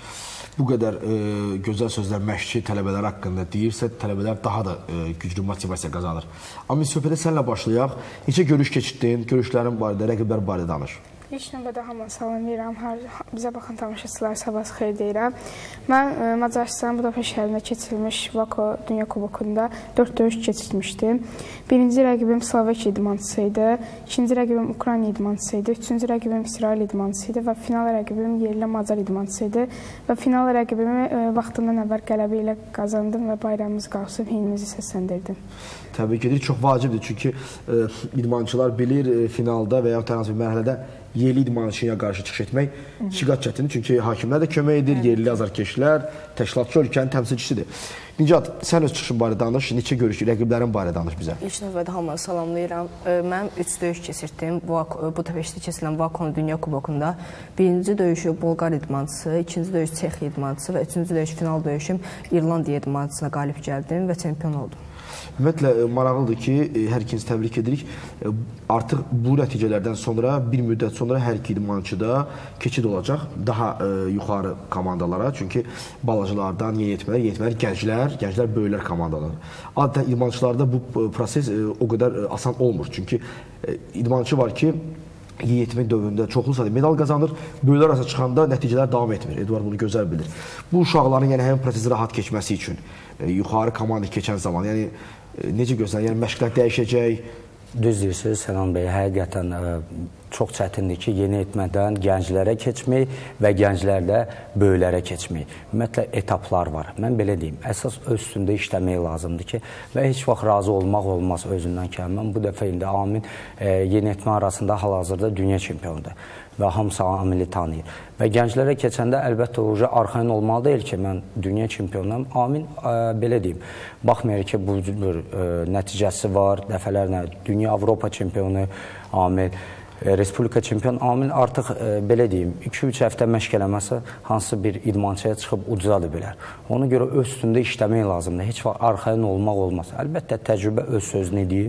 Bu qədər e, gözəl sözlər məşqçi tələbələr haqqında deyirsə, tələbələr daha da e, güclü motivasiya qazanır. Amma söhbətə sənlə başlayaq. Neçə görüş keçirdin, görüşlərin barədə, rəqiblər barədə danış. İlk növbədə hamını salamlayıram, bizə baxan tamaşaçılar sabahınız xeyir deyirəm. Mən e, Macarıstan Budapest şəhərində keçirilmiş Vako Dünya Kubokunda dörd döyüş keçirmişdim. Birinci rəqibim Slovak idmançısı idi, ikinci rəqibim Ukrayna idmançısı idi, üçüncü rəqibim İsrail idmançısı idi və final rəqibim yerli Macar idmançısı idi. Və final rəqibimi e, vaxtından əvvəl qələbə ilə qazandım və bayramımız qalsın, himnimizi səsləndirdim. Təbii ki, çox vacibdir, çünki e, idmançılar bilir e, finalda və ya hər bir mərhələdə yerli idmançıya qarşı çıxış etmək iki qat çətindir, çünki hakimlər də kömək edir, yerli azarkeşlər, təşkilatçı ölkənin təmsilçisidir. Nicat, sən öz çıxışın barədə danış, neçə görüş, rəqiblərin barədə danış bizə. İlk növbədə hamını salamlayıram. Mən üç döyüş keçirdim Budapestdə keçirilən Vakon Dünya Kubokunda. Birinci döyüşü Bolqar idmançısı, ikinci döyüş Çex idmançısı və üçüncü döyüş final döyüşüm İrlandiya idmançısına qalib gəldim və çempion oldum. Ümumiyyətlə, maraqlıdır ki, hər ikinizi təbrik edirik. Artıq bu nəticələrdən sonra, bir müddət sonra hər iki idmançıda keçid olacaq daha e, yuxarı komandalara. Çünki balacılardan yeniyetmələr, yeniyetmələr gənclər, gənclər böyüklər komandaları. Adətən idmançılarda bu proses e, o qədər e, asan olmur. Çünki e, idmançı var ki, yeniyetmə dövründə çoxlu sayda medal qazanır, böyüklər arasında çıxanda nəticələr davam etmir. Eduard bunu gözəl bilir. Bu uşaqların yəni, həmin prosesi rahat keçməsi üçün e, yuxarı komanda keçən zaman, yəni necə gözlənir? Yəni, məşqlər dəyişəcək? Düz deyirsiniz, Sənan bəy, həqiqətən ə, çox çətindir ki, yeni etmədən gənclərə keçmək və gənclərdə böyüklərə keçmək. Ümumiyyətlə, etaplar var. Mən belə deyim, əsas öz üstündə işləmək lazımdır ki, və heç vaxt razı olmaq olmaz özündən ki, mən bu dəfə indi Amin ə, yeni etmə arasında hal-hazırda dünya çempionudur və hamısı Amili tanıyır. Və gənclərə keçəndə əlbəttə oruca arxayın olmalı deyil ki, mən dünya çempionuyam. Amin, ə, belə deyim, baxmayaraq ki, bu bir ə, nəticəsi var, dəfələrlə dünya Avropa çempionu Amil, ə, Respublika çempion Amil artıq ə, belə deyim, iki üç həftə məşq eləməsə, hansı bir idmançıya çıxıb ucadı bilər. Ona görə öz üstündə işləmək lazımdır. Heç vaxt arxayın olmaq olmaz. Əlbəttə, təcrübə öz sözünü deyir.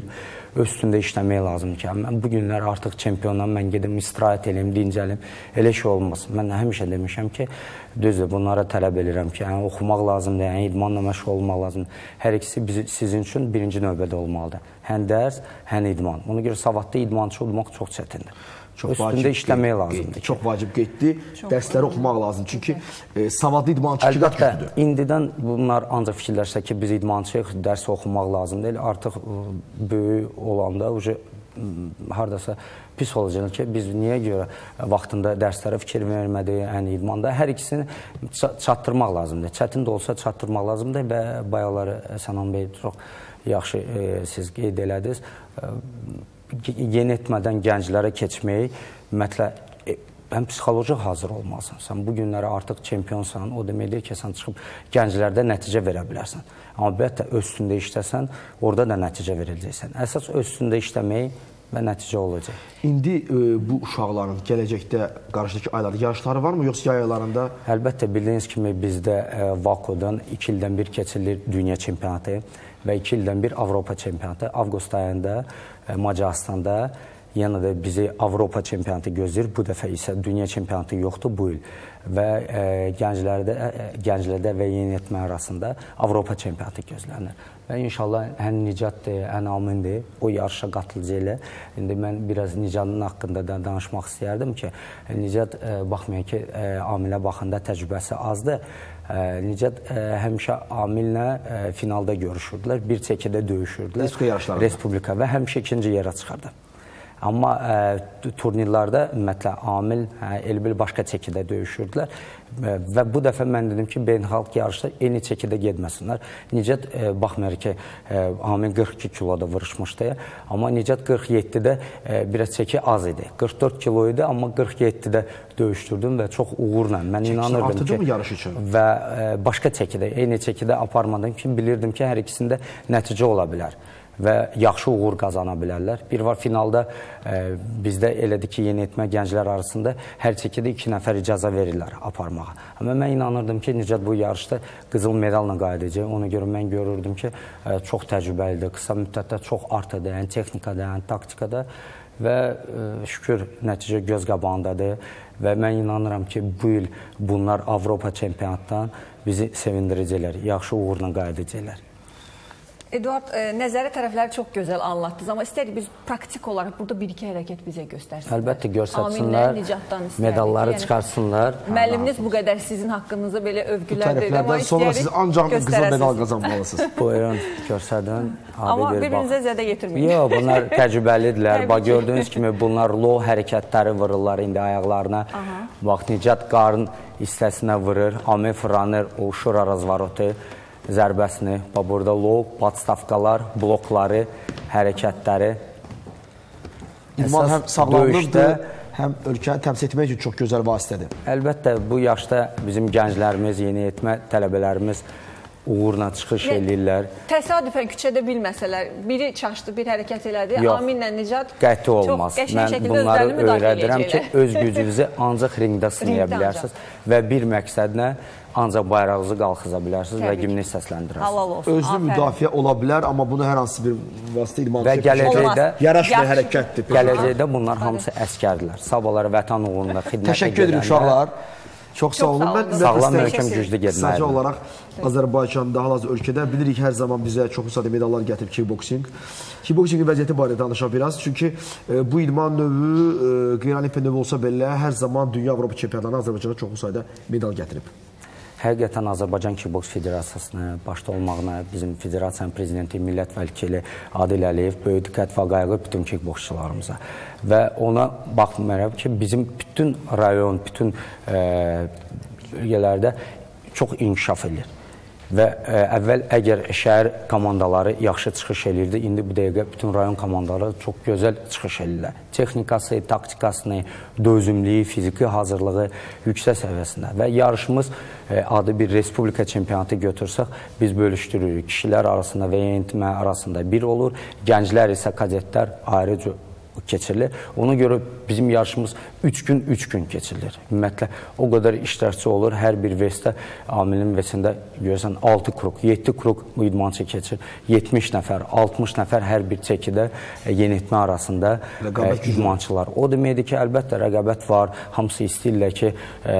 öz üstündə işləmək lazımdır ki, mən bu günlər artıq çempionam, mən gedim istirahət eləyim, dincəlim, elə şey olmaz. Mən həmişə demişəm ki, düzdür, bunlara tələb edirəm ki, yəni, oxumaq lazımdır, yəni, idmanla məşğul olmaq lazımdır. Hər ikisi biz, sizin üçün birinci növbədə olmalıdır. Həm dərs, həm idman. Ona görə savadlı idmançı olmaq çox çətindir. Çox üstündə işləmək lazımdır. Çox vacib qeyddir. Dərsləri oxumaq lazımdır. Çünki e, savadlı idmançı iki qat güclüdür. İndidən bunlar ancaq fikirlərsə ki, biz idmançıyıq, dərs oxumaq lazım deyil. Artıq böyük olanda uca hardasa pis olacaq ki, biz niyə görə vaxtında dərslərə fikir vermədik, yəni idmanda hər ikisini çatdırmaq lazımdır. Çətin də olsa çatdırmaq lazımdır və bayaqları Sənan bəy çox yaxşı e, siz qeyd elədiniz. E, yeni etmədən gənclərə keçməyi, ümumiyyətlə, həm psixoloji hazır olmalısan. Sən bu günlərə artıq çempionsan, o deməkdir ki, sən çıxıb gənclərdə nəticə verə bilərsən. Amma bəlkə öz üstündə işləsən, orada da nəticə verəcəksən. Əsas öz üstündə işləmək və nəticə olacaq. İndi e, bu uşaqların gələcəkdə qarşıdakı aylarda yarışları varmı, yoxsa yay aylarında? Əlbəttə, bildiyiniz kimi bizdə e, Vakodan iki ildən bir keçirilir dünya çempionatı və iki ildən bir Avropa çempionatı. Avqust ayında e, Macaristanda yenə də bizi Avropa çempionatı gözləyir. Bu dəfə isə dünya çempionatı yoxdur bu il. Və e, gənclərdə, e, gənclərdə və yeniyetmə arasında Avropa çempionatı gözlənir. Və inşallah həm Nicatdır, həm Amindir, o yarışa qatılacaqlar. İndi mən biraz Nicatın haqqında da danışmaq istəyərdim ki, Nicat, e, baxmayın ki, e, Aminə baxanda təcrübəsi azdır. E, Nicat e, həmişə Aminlə e, finalda görüşürdülər, bir çəkidə döyüşürdülər. Respublika yarışlarında. Respublika və həmişə ikinci yerə çıxardı. Amma e, turnirlarda ümumiyyətlə Amil, hə, Elbil başqa çəkidə döyüşürdülər e, və bu dəfə mən dedim ki, beynəlxalq yarışda eyni çəkidə getməsinlər. Nicat, e, baxmayır ki, e, Amil qırx iki kiloda vuruşmuşdu, amma Nicat qırx yeddidə e, biraz çəki az idi. qırx dörd kilo idi, amma qırx yeddidə döyüşdürdüm və çox uğurla. Mən Çəkisi inanırdım artıcı ki, mı yarış üçün? Və e, başqa çəkidə, eyni çəkidə aparmadım ki, bilirdim ki, hər ikisində nəticə ola bilər və yaxşı uğur qazana bilərlər. Bir var finalda e, bizdə elədir ki, yeniyetmə gənclər arasında hər çəkidə iki nəfər icazə verirlər aparmağa. Amma mən inanırdım ki, Nicat bu yarışda qızıl medalla qayıdacaq. Ona görə mən görürdüm ki, e, çox təcrübəlidir, qısa müddətdə çox artıdır, həm texnikada, həm taktikada və e, şükür nəticə göz qabağındadır. Və mən inanıram ki, bu il bunlar Avropa çempionatdan bizi sevindirəcəklər, yaxşı uğurla qayıdacaqlar. Eduard, e, nəzəri tərəfləri çox gözəl anlatdınız, amma istədik biz praktik olaraq burada bir-iki hərəkət bizə göstərsinlər. Əlbəttə göstərsinlər, medalları yəni, çıxarsınlar. Müəlliminiz bu qədər sizin haqqınızı belə övgülər deyil, amma sonra siz ancaq qızıl medal qazanmalısınız. Buyurun, göstərdin. Amma bir-birinizə zədə yetirməyin. Yox, bunlar təcrübəlidirlər. Bax, gördüyünüz kimi bunlar low hərəkətləri vururlar indi ayaqlarına. Bax, Nicat qarın hissəsinə vurur, Amil fırlanır, o şura razvarotu zərbəsini, burada low, podstavkalar, blokları, hərəkətləri. İdman həm sağlamlıqdır, həm ölkəni təmsil etmək üçün çox gözəl vasitədir. Əlbəttə, bu yaşda bizim gənclərimiz, yeniyetmə tələbələrimiz uğurla çıxış eləyirlər. Təsadüfən küçədə bilməsələr, biri çaşdı, bir hərəkət elədi, Aminlə Nicat qəti olmaz. Mən bunları öyrədirəm ki, öz gücünüzü ancaq ringdə sınaya bilərsiniz və bir məqsədlə ancaq bayrağınızı qalxıza bilərsiniz və gimni səsləndirərsiniz. Özünü müdafiə ola bilər, amma bunu hər hansı bir vasitə idmançı və gələcəkdə yaraşmayan hərəkətdir. Gələcəkdə bunlar hamısı əskərdirlər. Sabahları vətən uğrunda xidmətə gedənlər. Təşəkkür edirəm uşaqlar. Çox sağ olun. Mən sağlam möhkəm güclü getməlidir. Sadəcə olaraq Azərbaycanda, hal-hazırda ölkədə bilirik hər zaman bizə çox sayda medallar gətirib kickboksing. Kickboksingin vəziyyəti barədə danışaq biraz. Çünki e, bu idman növü, e, qeyri-olimpiya növü olsa belə hər zaman dünya Avropa çempionatlarına Azərbaycana çox sayda medal gətirib. Həqiqətən Azərbaycan Kickboks Federasiyasına başda olmağına bizim federasiyanın prezidenti, millət vəkili Adil Əliyev böyük diqqət və qayğı bütün kickboksçularımıza və ona baxmayaraq ki, bizim bütün rayon, bütün bölgələrdə çox inkişaf edir. Və ə, əvvəl əgər şəhər komandaları yaxşı çıxış eləyirdi, indi bu dəqiqə bütün rayon komandaları çox gözəl çıxış eləyirlər. Texnikası, taktikasını, dözümlüyü, fiziki hazırlığı yüksək səviyyəsində və yarışımız ə, adı bir respublika çempionatı götürsək, biz bölüşdürürük. Kişilər arasında və yeniyetmə arasında bir olur, gənclər isə kadetlər ayrı keçirilir. Ona görə bizim yarışımız üç gün, üç gün keçirilir. Ümumiyyətlə, o qədər iştirakçı olur. Hər bir vestə, amilin vestində görürsən altı kruq, yeddi kruq bu idmançı keçir. yetmiş nəfər, altmış nəfər hər bir çəkidə yeniyetmə arasında idmançılar. O deməkdir ki, əlbəttə rəqabət var. Hamısı istəyirlər ki,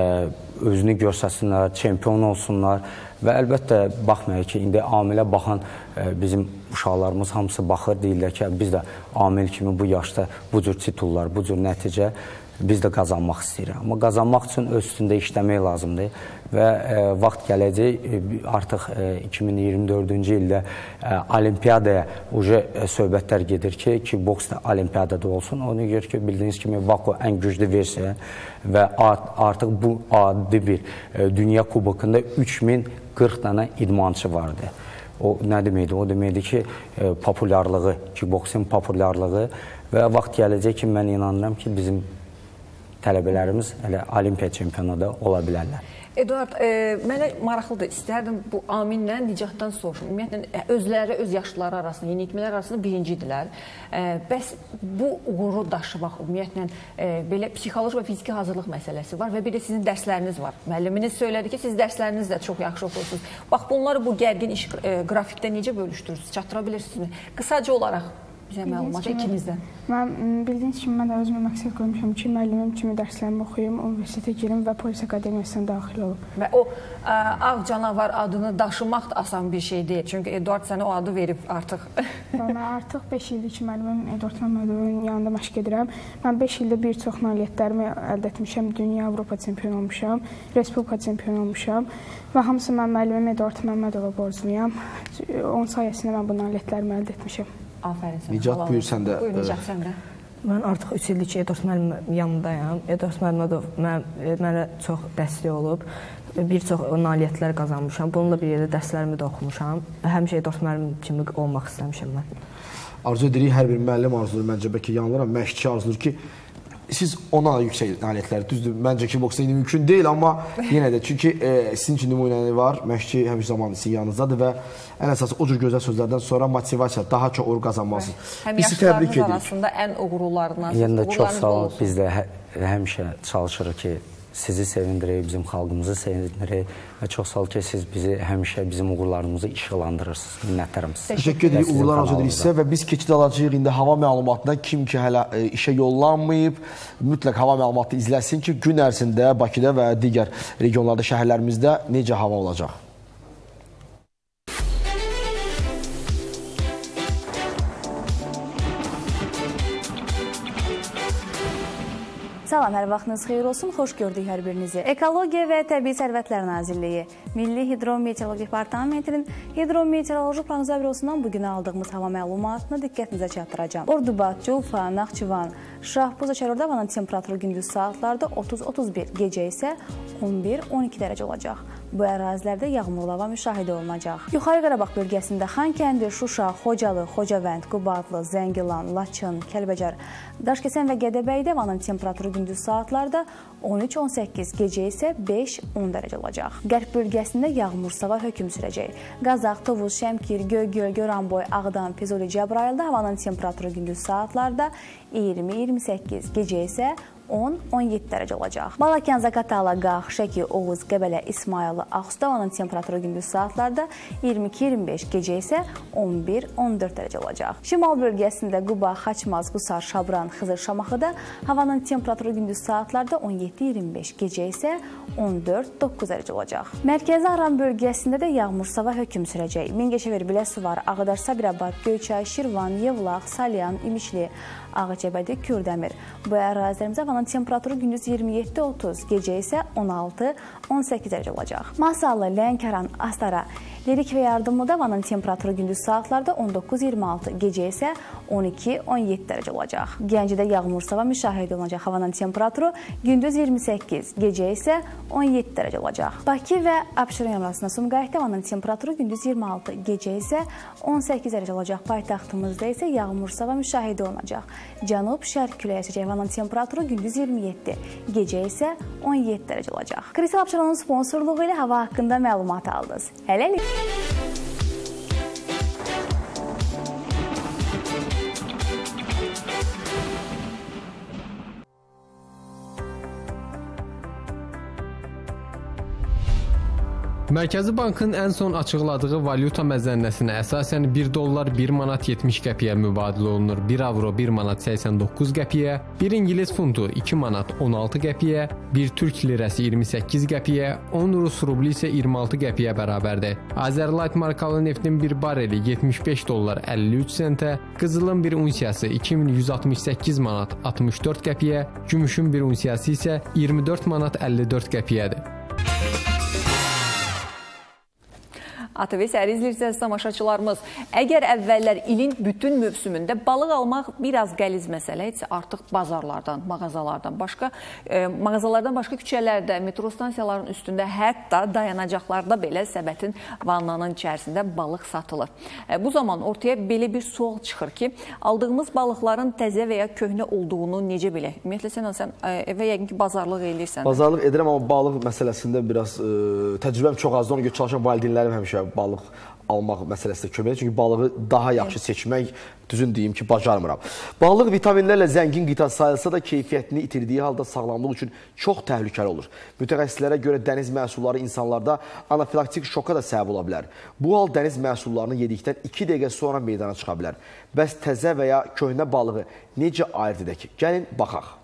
özünü görsəsinlər, çempion olsunlar. Və əlbəttə, baxmayaq ki, indi amilə baxan bizim uşaqlarımız hamısı baxır, deyirlər ki, biz də amil kimi bu yaşda bu cür titullar, bu cür nəticə biz də qazanmaq istəyirik. Amma qazanmaq üçün öz üstündə işləmək lazımdır və vaxt gələcək, artıq iki min iyirmi dördüncü ildə olimpiyadaya söhbətlər gedir ki, ki, boks da olimpiyadada olsun. Ona görə ki, bildiyiniz kimi, Vako ən güclü versiya və artıq bu adi bir dünya kubokunda üç min qırx dənə idmançı vardı. O nə deməkdir? O deməkdir ki, populyarlığı, kickboksin populyarlığı və vaxt gələcək ki, mən inanıram ki, bizim tələbələrimiz elə olimpiya çempionada ola bilərlər. Eduard, e, mənə maraqlıdır, istərdim bu Aminlə Nicatdan soruşum. Ümumiyyətlə, özləri, öz yaşlıları arasında, yeniyetmələr arasında birincidirlər. E, bəs bu uğuru daşımaq, ümumiyyətlə, e, belə psixoloji və fiziki hazırlıq məsələsi var və bir də sizin dərsləriniz var. Müəlliminiz söylədi ki, siz dərsləriniz də çox yaxşı oxuyursunuz. Bax, bunları bu gərgin iş e, qrafikdə necə bölüşdürürsünüz, çatdıra bilirsinizmi? Qısaca olaraq bizə məlumat, ikinizdən. Mən bildiyiniz kimi, mən də özümə məqsəd qoymuşam ki, müəllimim kimi dərslərimi oxuyum, universitetə girim və polis akademiyasına daxil olum. Və o ə, ağ canavar adını daşımaq da asan bir şey deyil. Çünki Eduard sənə o adı verib artıq. Mən artıq beş ildir ki, müəllimim Eduard Məmmədovun yanında məşq edirəm. Mən beş ildə bir çox nailiyyətlərimi əldə etmişəm. Dünya, Avropa çempionu olmuşam, Respublika çempionu olmuşam və hamısı mən müəllimim Eduard Məmmədova borcluyam. Onun sayəsində mən bu nailiyyətlərimi əldə etmişəm. Afərin sənə. Nicat, buyur sən də. Buyur, Nicat, sən də. Mən artıq üç ildir ki, Eduard müəllim yanındayam. Eduard Məmmədov mənə çox dəstək olub. Bir çox nailiyyətlər qazanmışam. Bununla bir yerdə dərslərimi də oxumuşam. Həmişə Eduard müəllim kimi olmaq istəmişəm mən. Arzu edirik, hər bir müəllim arzulur. Məncə, bəlkə yanılıram, məşqçi arzulur ki, siz ona yüksək nailiyyətləri, düzdür, məncə ki, boksda indi mümkün deyil, amma yenə də, çünki e, sizin üçün nümunələri var, məşqçi həmişə zaman sizin yanınızdadır və ən əsası o cür gözəl sözlərdən sonra motivasiya, daha çox uğur qazanmalısınız. Həm yaşlılarınız arasında ən uğurlularından. Yəni də çox sağ olun, biz də hə, həmişə çalışırıq ki, sizi sevindirək, bizim xalqımızı sevindirək və çox sağ olun ki, siz bizi həmişə bizim uğurlarımızı işıqlandırırsınız. Minnətlərim sizə. Təşəkkür edirik, uğurlar arzu edirik sizə və biz keçid alacağıq indi hava məlumatına. Kim ki hələ e, işə yollanmayıb, mütləq hava məlumatı izləsin ki, gün ərzində Bakıda və digər regionlarda, şəhərlərimizdə necə hava olacaq. Salam, hər vaxtınız xeyir olsun, xoş gördük hər birinizi. Ekologiya və Təbii Sərvətlər Nazirliyi, Milli Hidrometeoroloji Departamentinin Hidrometeoroloji Proqnoz Bürosundan bugün aldığımız hava məlumatını diqqətinizə çatdıracağım. Ordubad, Culfa, Naxçıvan, Şahbuz, Çərorda havanın temperaturu gündüz saatlarda otuz otuz bir, gecə isə on bir on iki dərəcə olacaq. Bu ərazilərdə yağmurlu hava müşahidə olunacaq. Yuxarı Qarabağ bölgəsində Xankəndi, Şuşa, Xocalı, Xocavənd, Qubadlı, Zəngilan, Laçın, Kəlbəcər, Daşkəsən və Gədəbəydə havanın temperaturu gündüz saatlarda on üç on səkkiz, gecə isə beş on dərəcə olacaq. Qərb bölgəsində yağmursava hökm sürəcək. Qazax, Tovuz, Şəmkir, Göygöl, Goranboy, Ağdam, Füzuli, Cəbrayılda havanın temperaturu gündüz saatlarda iyirmi iyirmi səkkiz, gecə isə on on yeddi dərəcə olacaq. Balakən, Zaqatala, Qax, Şəki, Oğuz, Qəbələ, İsmayılı, Ağsuda havanın temperaturu gündüz saatlarda iyirmi iki iyirmi beş, gecə isə on bir on dörd dərəcə olacaq. Şimal bölgəsində Quba, Xaçmaz, Qusar, Şabran, Xızır, Şamaxıda havanın temperaturu gündüz saatlarda on yeddi iyirmi beş, gecə isə on dörd doqquz dərəcə olacaq. Mərkəzi Aran bölgəsində də yağmursava hökm sürəcək. Mingəçevir, Biləsuvar, Ağdar, Sabirabad, Göyçay, Şirvan, Yevlax, Salyan, İmişli, Ağcabədi, Kürdəmir. Bu ərazilərimizdə havanın temperaturu gündüz iyirmi yeddi otuz, gecə isə on altı on səkkiz dərəcə olacaq. Masallı, Lənkəran, Astara, Lirik və Yardımlıda havanın temperaturu gündüz saatlarda on doqquz iyirmi altı, gecə isə on iki on yeddi dərəcə olacaq. Gəncədə yağmursava müşahidə olunacaq. Havanın temperaturu gündüz iyirmi səkkiz, gecə isə on yeddi dərəcə olacaq. Bakı və Abşeron arasında Sumqayıtda havanın temperaturu gündüz iyirmi altı, gecə isə on səkkiz dərəcə olacaq. Paytaxtımızda isə yağmursava müşahidə olunacaq. Cənub-şərq küləyi əsəcək. Havanın temperaturu gündüz iyirmi yeddi, gecə isə on yeddi dərəcə olacaq. Kristal Abşeronun sponsorluğu ilə hava haqqında məlumat aldınız. Hələlik. Mərkəzi Bankın ən son açıqladığı valyuta məzənnəsinə əsasən bir dollar bir manat yetmiş qəpiyə mübadilə olunur, bir avro bir manat səksən doqquz qəpiyə, bir İngilis funtu iki manat on altı qəpiyə, bir Türk lirəsi iyirmi səkkiz qəpiyə, on Rus rubli isə iyirmi altı qəpiyə bərabərdir. Azərlight markalı neftin bir bareli yetmiş beş dollar əlli üç sentə, qızılın bir unsiyası iki min yüz altmış səkkiz manat altmış dörd qəpiyə, gümüşün bir unsiyası isə iyirmi dörd manat əlli dörd qəpiyədir. A T V səhər izləyirsiniz tamaşaçılarımız. Əgər əvvəllər ilin bütün mövsümündə balıq almaq biraz qəliz məsələ isə artıq bazarlardan, mağazalardan başqa, e, mağazalardan başqa küçələrdə, metro stansiyaların üstündə, hətta dayanacaqlarda belə səbətin vannanın içərisində balıq satılır. E, bu zaman ortaya belə bir sual çıxır ki, aldığımız balıqların təzə və ya köhnə olduğunu necə bilək? Ümumiyyətlə sən, sən e, evə yəqin ki, bazarlıq eləyirsən. Bazarlıq edirəm, amma balıq məsələsində biraz e, təcrübəm çox azdır. Ona görə çalışan valideynlərim həmişə balıq almaq məsələsində kömək edir. Çünki balığı daha yaxşı seçmək, düzün deyim ki, bacarmıram. Balıq vitaminlərlə zəngin qida sayılsa da keyfiyyətini itirdiyi halda sağlamlıq üçün çox təhlükəli olur. Mütəxəssislərə görə dəniz məhsulları insanlarda anafilaktik şoka da səbəb ola bilər. Bu hal dəniz məhsullarını yedikdən iki dəqiqə sonra meydana çıxa bilər. Bəs təzə və ya köhnə balığı necə ayırt edək? Gəlin, baxaq.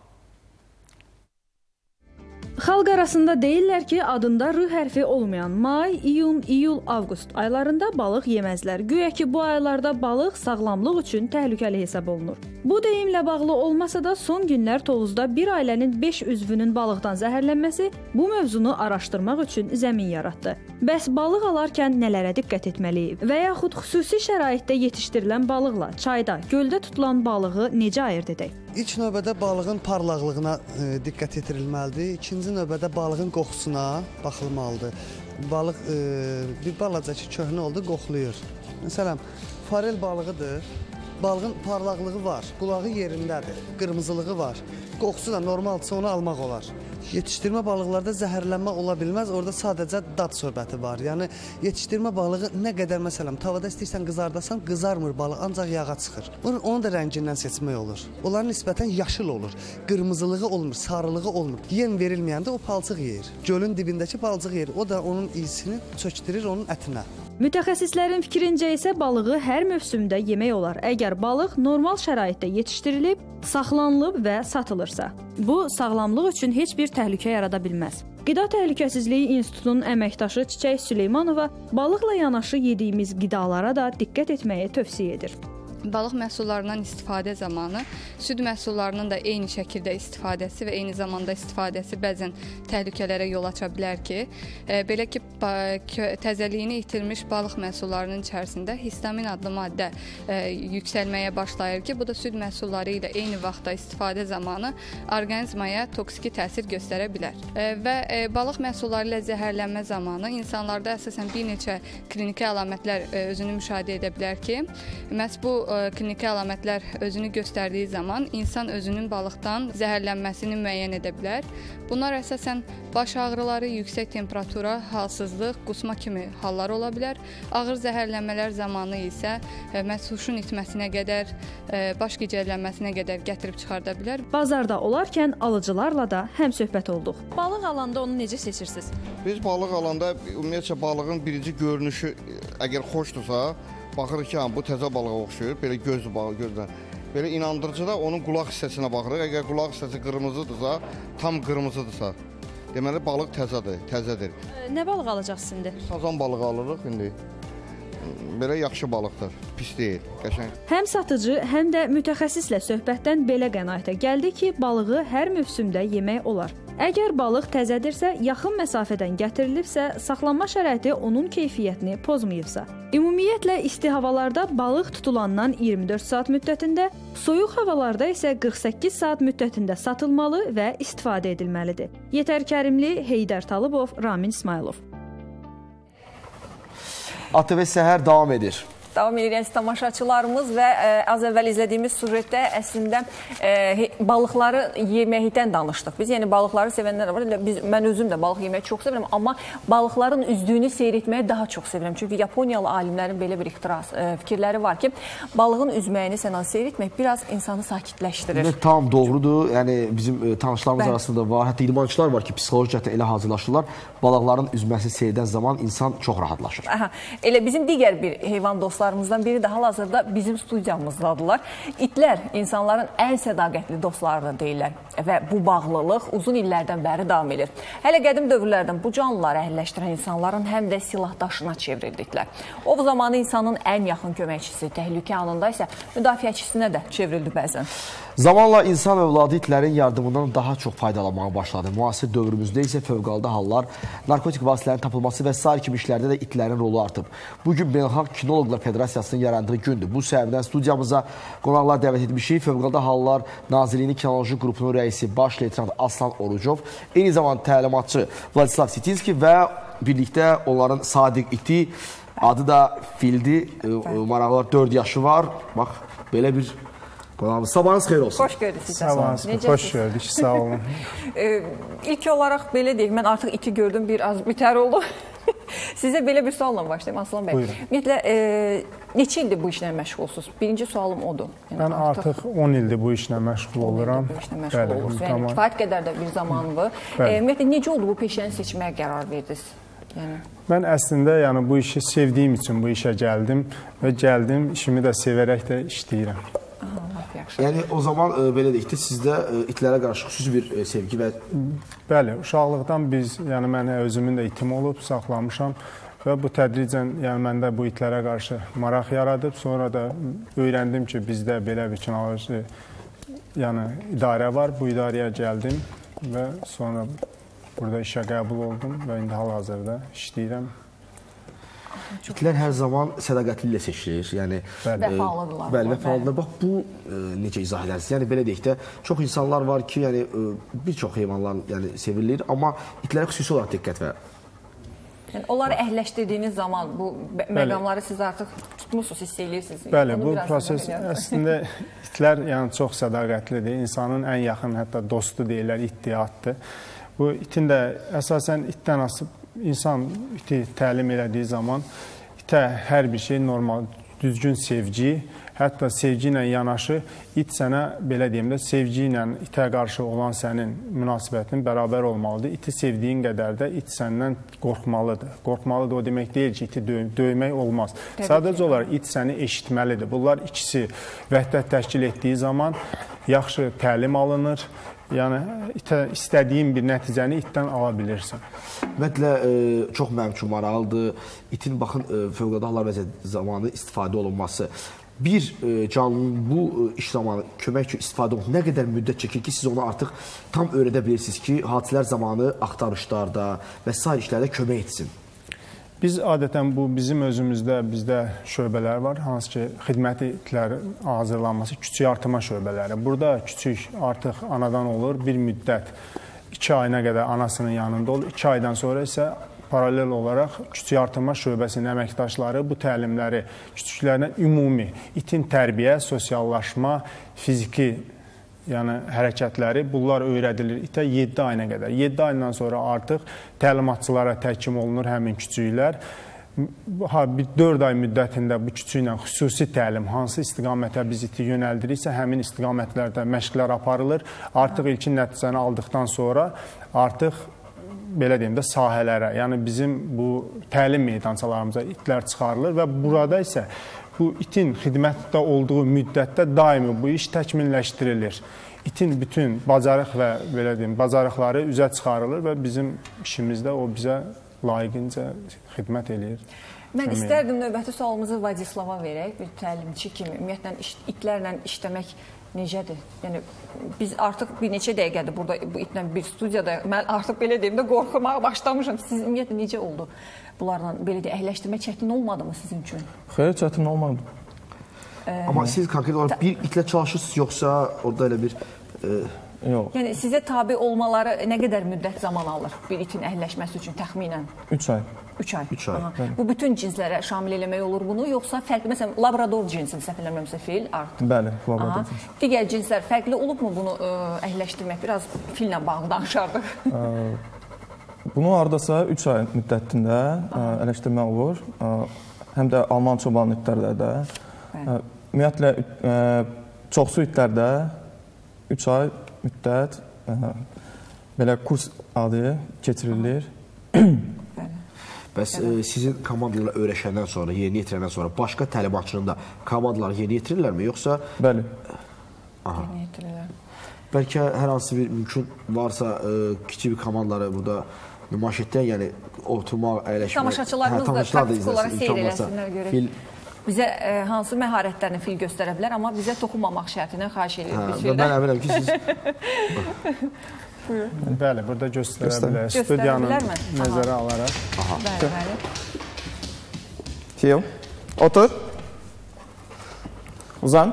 Xalq arasında deyirlər ki, adında R hərfi olmayan may, iyun, iyul, avqust aylarında balıq yeməzlər. Güya ki, bu aylarda balıq sağlamlıq üçün təhlükəli hesab olunur. Bu deyimlə bağlı olmasa da son günlər Tovuzda bir ailənin beş üzvünün balıqdan zəhərlənməsi bu mövzunu araşdırmaq üçün zəmin yaratdı. Bəs balıq alarkən nələrə diqqət etməliyik? Və yaxud xüsusi şəraitdə yetişdirilən balıqla çayda, göldə tutulan balığı necə ayırt edək? İlk növbədə balığın parlaqlığına e, diqqət yetirilməlidir. İkinci növbədə balığın qoxusuna baxılmalıdır. Balıq e, bir balaca ki, köhnə oldu, qoxuluyur. Məsələn, farel balığıdır. Balığın parlaqlığı var, qulağı yerindədir, qırmızılığı var. Qoxusu da normaldırsa onu almaq olar. Yetişdirmə balıqlarda zəhərlənmə ola bilməz, orada sadəcə dad söhbəti var. Yəni, yetişdirmə balığı nə qədər, məsələn, tavada istəyirsən qızardasan, qızarmır balıq, ancaq yağa çıxır. Onu da rəngindən seçmək olur. Onların nisbətən yaşıl olur, qırmızılığı olmur, sarılığı olmur. Yem verilməyəndə o palçıq yeyir. Gölün dibindəki palçıq yeyir, o da onun iyisini çökdürür onun ətinə. Mütəxəssislərin fikrincə isə balığı hər mövsümdə yemək olar, əgər balıq normal şəraitdə yetişdirilib, saxlanılıb və satılırsa. Bu, sağlamlıq üçün heç bir təhlükə yarada bilməz. Qida Təhlükəsizliyi İnstitutunun əməkdaşı Çiçək Süleymanova balıqla yanaşı yediyimiz qidalara da diqqət etməyi tövsiyə edir. Balıq məhsullarından istifadə zamanı süd məhsullarının da eyni şəkildə istifadəsi və eyni zamanda istifadəsi bəzən təhlükələrə yol aça bilər ki, e, belə ki, təzəliyini itirmiş balıq məhsullarının içərisində histamin adlı maddə e, yüksəlməyə başlayır ki, bu da süd məhsulları ilə eyni vaxtda istifadə zamanı orqanizmaya toksiki təsir göstərə bilər. E, və e, balıq məhsulları ilə zəhərlənmə zamanı insanlarda əsasən bir neçə kliniki əlamətlər e, özünü müşahidə edə bilər ki, məhz bu kliniki əlamətlər özünü göstərdiyi zaman insan özünün balıqdan zəhərlənməsini müəyyən edə bilər. Bunlar əsasən baş ağrıları, yüksək temperatura, halsızlıq, qusma kimi hallar ola bilər. Ağır zəhərlənmələr zamanı isə məhz huşun itməsinə qədər, baş gicəllənməsinə qədər gətirib çıxarda bilər. Bazarda olarkən alıcılarla da həmsöhbət olduq. Balıq alanda onu necə seçirsiniz? Biz balıq alanda ümumiyyətcə balığın birinci görünüşü əgər xoşdursa, baxırıq ki, bu təzə balığa oxşuyur, belə göz bağı, gözlə. Belə inandırıcı da onun qulaq hissəsinə baxırıq. Əgər qulaq hissəsi qırmızıdırsa, tam qırmızıdırsa, deməli balıq təzədir, təzədir. Nə balıq alacaqsınız indi? Sazan balığı alırıq indi. Belə yaxşı balıqdır, pis deyil, qəşəng. Həm satıcı, həm də mütəxəssislə söhbətdən belə qənaətə gəldi ki, balığı hər mövsümdə yemək olar. Əgər balıq təzədirsə, yaxın məsafədən gətirilibsə, saxlanma şəraiti onun keyfiyyətini pozmayıbsa. Ümumiyyətlə, isti havalarda balıq tutulandan iyirmi dörd saat müddətində, soyuq havalarda isə qırx səkkiz saat müddətində satılmalı və istifadə edilməlidir. Yetər Kərimli, Heydər Talıbov, Ramin İsmailov. A T V Səhər davam edir. Davam edirək tamaşaçılarımız və ə, az əvvəl izlədiyimiz sujetdə əslində ə, balıqları yeməkdən danışdıq. Biz yəni balıqları sevənlər var. Biz, mən özüm də balıq yeməyi çox sevirəm, amma balıqların üzdüyünü seyr etməyi daha çox sevirəm. Çünki Yaponiyalı alimlərin belə bir ixtiras ə, fikirləri var ki, balığın üzməyini sən az seyr etmək biraz insanı sakitləşdirir. Evet, tam doğrudur. Yəni bizim ə, tanışlarımız Bəli. arasında var. Hətta idmançılar var ki, psixoloji cəhətdən elə hazırlaşırlar. Balıqların üzməsini seyr edən zaman insan çox rahatlaşır. Aha, elə bizim digər bir heyvan dostlarımızdan biri də hal-hazırda bizim studiyamızdadılar. İtlər insanların ən sədaqətli dostlarını deyirlər və bu bağlılıq uzun illərdən bəri davam edir. Hələ qədim dövrlərdən bu canlıları əhəlləşdirən insanların həm də silahdaşına çevrildiklər. O zamanı insanın ən yaxın köməkçisi, təhlükə anında isə müdafiəçisinə də çevrildi bəzən. Zamanla insan övladı itlərin yardımından daha çox faydalanmağa başladı. Müasir dövrümüzdə isə fövqəladə hallar, narkotik vasitələrin tapılması və sair kimi işlərdə də itlərin rolu artıb. Bugün Beynəlxalq Kinoloqlar Federasiyasının yarandığı gündür. Bu səbəbdən studiyamıza qonaqlar dəvət etmişik. Fövqəladə Hallar Nazirliyinin Kinoloji qrupunun rəisi baş leytenant Aslan Orucov, eyni zamanda təlimatçı Vladislav Sitinski və birlikdə onların sadiq iti, adı da Fildi, maraqlar dörd yaşı var. Bax, belə bir qonağımız. Sabahınız xeyir olsun. Xoş gördük sizə. Sabahınız, xoş gördük, sağ olun. İlk olaraq belə deyək, mən artıq iti gördüm, bir az bitər oldu. Sizə belə bir sualla başlayayım, Aslan bəy. Buyurun. Ümumiyyətlə, e, neçə ildir bu işlə məşğulsuz? Birinci sualım odur. Yəni, mən artıq, artıq on ildir bu işlə məşğul oluram. Bu işlə məşğul Bəli, olursunuz. Yəni, kifayət qədər də bir zamanı. E, ümumiyyətlə, necə oldu bu peşəni seçməyə qərar verdiniz? Yəni... Mən əslində yəni, bu işi sevdiyim üçün bu işə gəldim və gəldim, işimi də sevərək də işləyirəm. Yəni o zaman e, belə deyək də sizdə e, itlərə qarşı xüsusi bir e, sevgi və... Bəli, uşaqlıqdan biz, yəni mən özümün də itim olub, saxlamışam və bu tədricən yəni məndə bu itlərə qarşı maraq yaradıb. Sonra da öyrəndim ki, bizdə belə bir kinoloji yəni, idarə var. Bu idarəyə gəldim və sonra burada işə qəbul oldum və indi hal-hazırda işləyirəm. İtlər hər zaman sədaqətli ilə seçilir. Yəni, vəfalıdırlar. Bəli, vəfalıdırlar. Bax, bu e, necə izah edərsiniz? Yəni, belə deyək də, çox insanlar var ki, yəni, e, bir çox heyvanlar yəni, sevililir, amma itlərə xüsusi olaraq diqqət və... Yəni, onları əhləşdirdiyiniz zaman bu məqamları siz artıq tutmuşsunuz, hiss edirsiniz. Bəli, bu proses əslində itlər yəni, çox sədaqətlidir. İnsanın ən yaxın, hətta dostu deyirlər, ittiyatdır. Bu itin də əsasən itdən asıb İnsan iti təlim elədiyi zaman itə hər bir şey normal, düzgün sevgi, hətta sevgi ilə yanaşı it sənə, belə deyim də, sevgi ilə itə qarşı olan sənin münasibətin bərabər olmalıdır. İti sevdiyin qədər də it səndən qorxmalıdır. Qorxmalıdır o demək deyil ki, iti döy döymək olmaz. Təbii Sadəcə ki. olaraq it səni eşitməlidir. Bunlar ikisi vəhdət təşkil etdiyi zaman yaxşı təlim alınır. Yəni, itə, istədiyin bir nəticəni itdən ala bilirsən. Ümumiyyətlə, e, çox mənim üçün maraqlıdır. İtin, baxın, e, fövqəladə hallar vəziyyəti zamanı istifadə olunması. Bir e, canlının bu e, iş zamanı kömək üçün istifadə olunması nə qədər müddət çəkir ki, siz onu artıq tam öyrədə bilirsiniz ki, hadisələr zamanı axtarışlarda və s. işlərdə kömək etsin. Biz adətən bu bizim özümüzdə bizdə şöbələr var, hansı ki xidməti itlərin hazırlanması, küçük artırma şöbələri. Burada küçük artıq anadan olur, bir müddət iki ayına qədər anasının yanında olur. iki aydan sonra isə paralel olaraq küçük artırma şöbəsinin əməkdaşları bu təlimləri küçüklərdən ümumi itin tərbiyə, sosiallaşma, fiziki yəni hərəkətləri, bunlar öyrədilir itə yeddi ayına qədər. yeddi ayından sonra artıq təlimatçılara təhkim olunur həmin küçüklər. Ha, bir dörd ay müddətində bu küçüklə xüsusi təlim, hansı istiqamətə biz iti yönəldiriksə, həmin istiqamətlərdə məşqlər aparılır. Artıq ilkin nəticəni aldıqdan sonra artıq belə deyim də sahələrə, yəni bizim bu təlim meydançalarımıza itlər çıxarılır və burada isə bu itin xidmətdə olduğu müddətdə daimi bu iş təkmilləşdirilir. İtin bütün bacarıq və belə deyim, bacarıqları üzə çıxarılır və bizim işimizdə o bizə layiqincə xidmət eləyir. Mən istərdim növbəti sualımızı Vladislava verək, bir təlimçi kimi. Ümumiyyətlə, itlərlə işləmək necədir? Yəni, biz artıq bir neçə dəqiqədir burada bu itlə bir studiyada, mən artıq belə deyim də qorxmağa başlamışam. Siz ümumiyyətlə necə oldu? Bunlarla belə deyək, əhləşdirmək çətin olmadı mı sizin üçün? Xeyr, çətin olmadı. Amma siz konkret olaraq bir itlə çalışırsınız, yoxsa orada elə bir... Yox. Yəni sizə tabe olmaları nə qədər müddət zaman alır bir itin əhəlləşməsi üçün təxminən? üç ay. üç ay. üç ay. Bu bütün cinslərə şamil eləmək olur bunu, yoxsa fərqli, məsələn, labrador cinsi, səhv eləmirəmsə fil artıq. Bəli, labrador cinsi. Digər cinslər fərqli olubmu bunu ə, əhəlləşdirmək? Biraz fillə bağlı danışardıq. Bunu hardasa üç ay müddətində əhəlləşdirmək olur. Həm də Alman çoban itlərdə də. Ümumiyyətlə, çoxsu itlərdə üç ay müddət belə kurs adı keçirilir. Bəs e, sizin komandalarla öyrəşəndən sonra, yeni yetirəndən sonra başqa təlimatçının da komandaları yeni yetirirlərmi, yoxsa? Bəli. Aha. Yeni yetirirlər. Bəlkə hər hansı bir mümkün varsa e, kiçik bir komandaları burada nümayiş etdirək, yəni oturmaq, əyləşmək. Tamaşaçılarımız da praktik olaraq seyr eləsinlər görək. Fil... Bizə ə, hansı məharətlərini fil göstərə bilər, amma bizə toxunmamaq şərtinə xahiş edirik biz fildən. Mən əminəm ki, siz... Bəli, burada göstərə bilər. Studiyanı nəzərə alaraq. Aha. Bəli, bəli. Fil, otur. Uzan.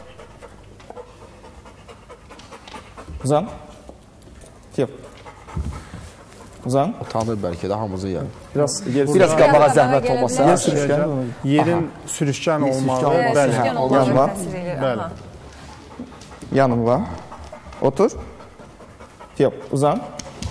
Uzan. Fil. Uzan. Utanır bəlkə də hamımızı yəni. Biraz, biraz qabağa zəhmət olmasa. Yer sürüşkən, yerin sürüşkən olmalı. Bəli, yanma. Bəli. Yanımla. Otur. Fil, uzan.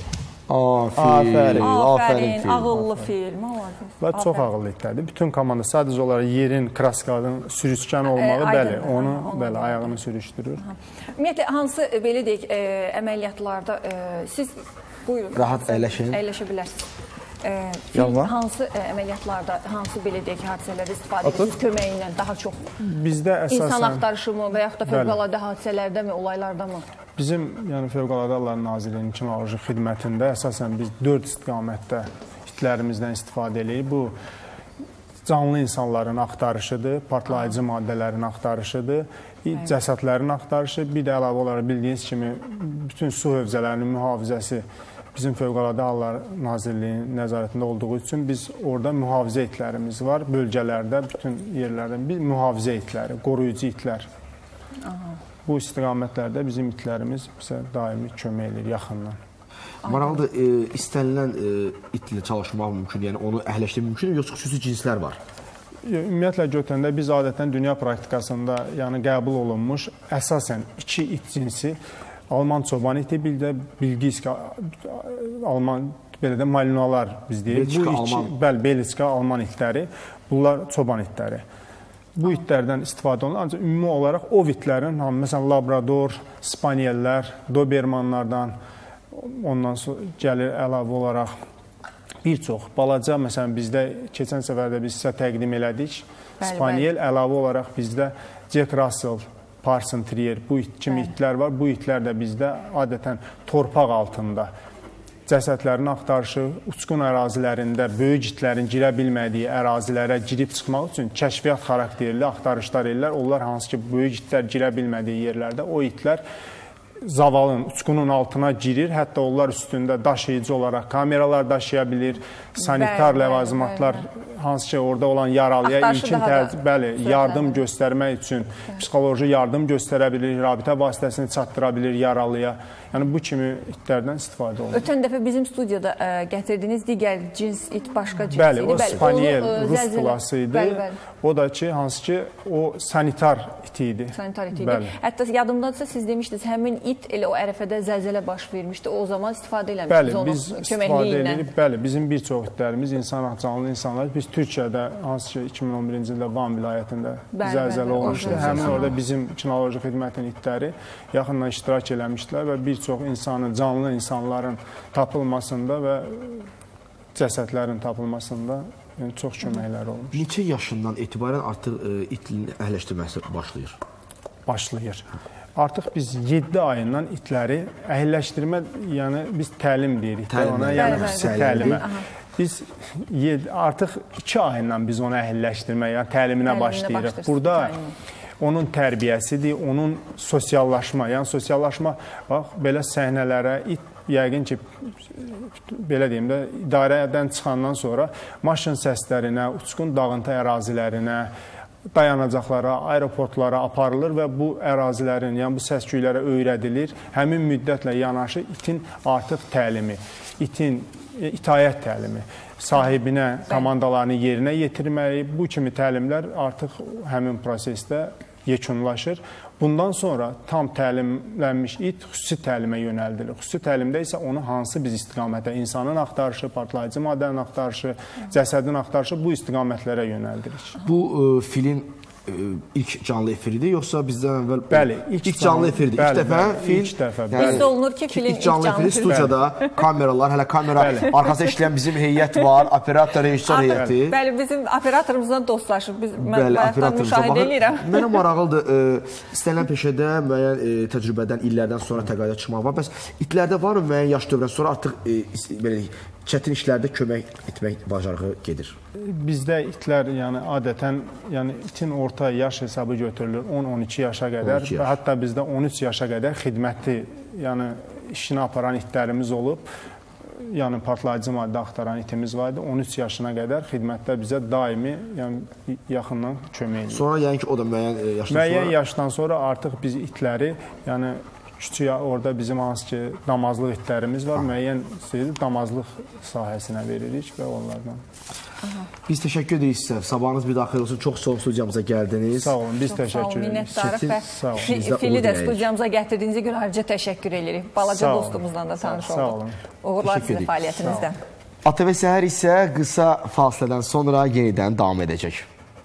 Aferin, aferin fil. Ağıllı fil. Və çox ağıllı itlərdir. Bütün komanda sadəcə olaraq yerin, kraskadın sürüşkən olmalı. Bəli, onu bəli, ayağını sürüşdürür. Ümumiyyətlə, hansı, belə deyək, əməliyyatlarda siz buyurun. Rahat əyləşin. Əyləşə bilərsiniz. Fil hansı əməliyyatlarda, hansı belə deyək, hadisələrdə istifadə edirsiniz köməyi ilə daha çox? Bizdə əsasən... İnsan axtarışı mı və yaxud da fövqəladə hadisələrdə mi, olaylarda mı? Bizim, yəni Fövqəladə Hallar Nazirliyinin kinoloji xidmətində əsasən biz dörd istiqamətdə itlərimizdən istifadə edirik. Bu, canlı insanların axtarışıdır, partlayıcı maddələrin axtarışıdır, cəsədlərin axtarışı, bir də əlavə olaraq bildiyiniz kimi bütün su hövzələrinin mühafizəsi bizim Fövqəladə Hallar Nazirliyinin nəzarətində olduğu üçün biz orada mühafizə itlərimiz var. Bölgələrdə, bütün yerlərdən bir mühafizə itləri, qoruyucu itlər. Bu istiqamətlərdə bizim itlərimiz bizə daimi kömək edir yaxından. Maraqlıdır, e, istənilən e, itlə çalışmaq mümkün, yəni onu əhəlləşdirmək mümkün, yoxsa xüsusi cinslər var? Ümumiyyətlə götürəndə biz adətən dünya praktikasında yəni qəbul olunmuş əsasən iki it cinsi, Alman çoban iti, bir də Bilgiska, Alman, belə də malinolar biz deyirik. Belçika, Alman. Bəli, Belçika, Alman itləri, bunlar çoban itləri. Bu itlərdən istifadə olunur, ancaq ümumi olaraq ov itlərin, məsələn, labrador, spaniyellər, dobermanlardan, ondan sonra gəlir əlavə olaraq bir çox balaca, məsələn, bizdə keçən səfərdə biz sizə təqdim elədik, spaniyel, əlavə olaraq bizdə Jack Russell, Parson Terrier, bu it, kimi itlər var. Bu itlər də bizdə adətən torpaq altında cəsədlərin axtarışı, uçqun ərazilərində böyük itlərin girə bilmədiyi ərazilərə girib çıxmaq üçün kəşfiyyat xarakterli axtarışlar edirlər. Onlar hansı ki, böyük itlər girə bilmədiyi yerlərdə o itlər zavalın, uçqunun altına girir, hətta onlar üstündə daşıyıcı olaraq kameralar daşıya bilir, sanitar ləvazimatlar, hansı ki, orada olan yaralıya ilkin bəli, yardım göstərmək üçün psixoloji yardım göstərə bilir, rabitə vasitəsini çatdıra bilir yaralıya. Yəni, bu kimi itlərdən istifadə olunur. Ötən dəfə bizim studiyada ə, gətirdiyiniz digər cins it başqa cins bəli, idi. O spaniyel, rus tulası idi. Bəli, bəli. O da ki, hansı ki, o sanitar iti idi. Sanitar iti idi. Bəli. Hətta yadımdadırsa, siz demişdiniz, həmin it elə o ərəfədə zəlzələ baş vermişdi. O zaman istifadə eləmişsiniz onun köməkliyi ilə. Bəli, biz istifadə edirik. Bəli, bizim bir çox itlərimiz, insan canlı insanlar. Biz Türkiyədə, hansı ki, iki min on birinci ildə Van vilayətində zəlzələ olmuşdu. Həmin orada bizim kinoloji xidmətin itləri yaxından iştirak eləmişdilər və bir çox insanın, canlı insanların tapılmasında və cəsədlərin tapılmasında yəni, çox köməkləri olmuş. Neçə yaşından etibarən artıq e, itin əhəlləşdirməsi başlayır? Başlayır. Artıq biz yeddi ayından itləri əhəlləşdirmə, yəni biz təlim deyirik. Təlimə, yəni xüsusi təlimə. Biz artıq iki ayından biz onu əhəlləşdirmə, yəni təliminə başlayırıq. Burada onun tərbiyəsidir, onun sosiallaşma, yəni sosiallaşma, bax, belə səhnələrə it, yəqin ki, belə deyim də, idarədən çıxandan sonra maşın səslərinə, uçqun dağıntı ərazilərinə, dayanacaqlara, aeroportlara aparılır və bu ərazilərin, yəni bu səs-küylərə öyrədilir. Həmin müddətlə yanaşı itin artıq təlimi, itin itayət təlimi, sahibinə komandalarını yerinə yetirməyi, bu kimi təlimlər artıq həmin prosesdə yekunlaşır. Bundan sonra tam təlimlənmiş it xüsusi təlimə yönəldilir. Xüsusi təlimdə isə onu hansı biz istiqamətə, insanın axtarışı, partlayıcı maddənin axtarışı, cəsədin axtarışı bu istiqamətlərə yönəldirik. Bu ə, filin ə, ilk canlı efiridir, yoxsa bizdən əvvəl? Bəli, ilk, ilk canlı efiridir. İlk dəfə fil. İlk dəfə. Hiss olunur ki, filin ilk canlı efiri studiyada kameralar, hələ kamera arxasında işləyən bizim heyət var, operator, rejissor heyəti. Bəli, bizim operatorumuzdan dostlaşıb. Biz Bəli, operatorumuzdan müşahidə edirəm. Mənə maraqlıdır, istənilən peşədə müəyyən e, təcrübədən, illərdən sonra təqaüdə çıxmaq var. Bəs itlərdə var mı müəyyən yaş dövrdən sonra artıq e, belə çətin işlərdə kömək etmək bacarığı gedir? Bizdə itlər, yəni adətən, yəni itin orta yaş hesabı götürülür on on iki yaşa qədər on iki yaş. və hətta bizdə on üç yaşa qədər xidmətli, yəni işini aparan itlərimiz olub. Yəni partlayıcı maddə axtaran itimiz var idi. on üç yaşına qədər xidmətdə bizə daimi, yəni yaxından kömək edir. Sonra yəni ki, o da müəyyən yaşdan sonra müəyyən yaşdan sonra artıq biz itləri, yəni küçük orada bizim hansı ki damazlıq itlərimiz var, müəyyən damazlıq sahəsinə veririk və onlardan. Aha. Biz təşəkkür edirik sizə. Sabahınız bir daxil olsun. Çox sağ olun, studiyamıza gəldiniz. Sağ olun, biz təşəkkür edirik. Sağ olun. Fili də studiyamıza gətirdiyinizə görə ayrıca təşəkkür edirik. Balaca dostumuzdan da tanış olduq. Sağ olun. Uğurlar sizə fəaliyyətinizdə. A T V Səhər isə qısa fasilədən sonra yenidən davam edəcək.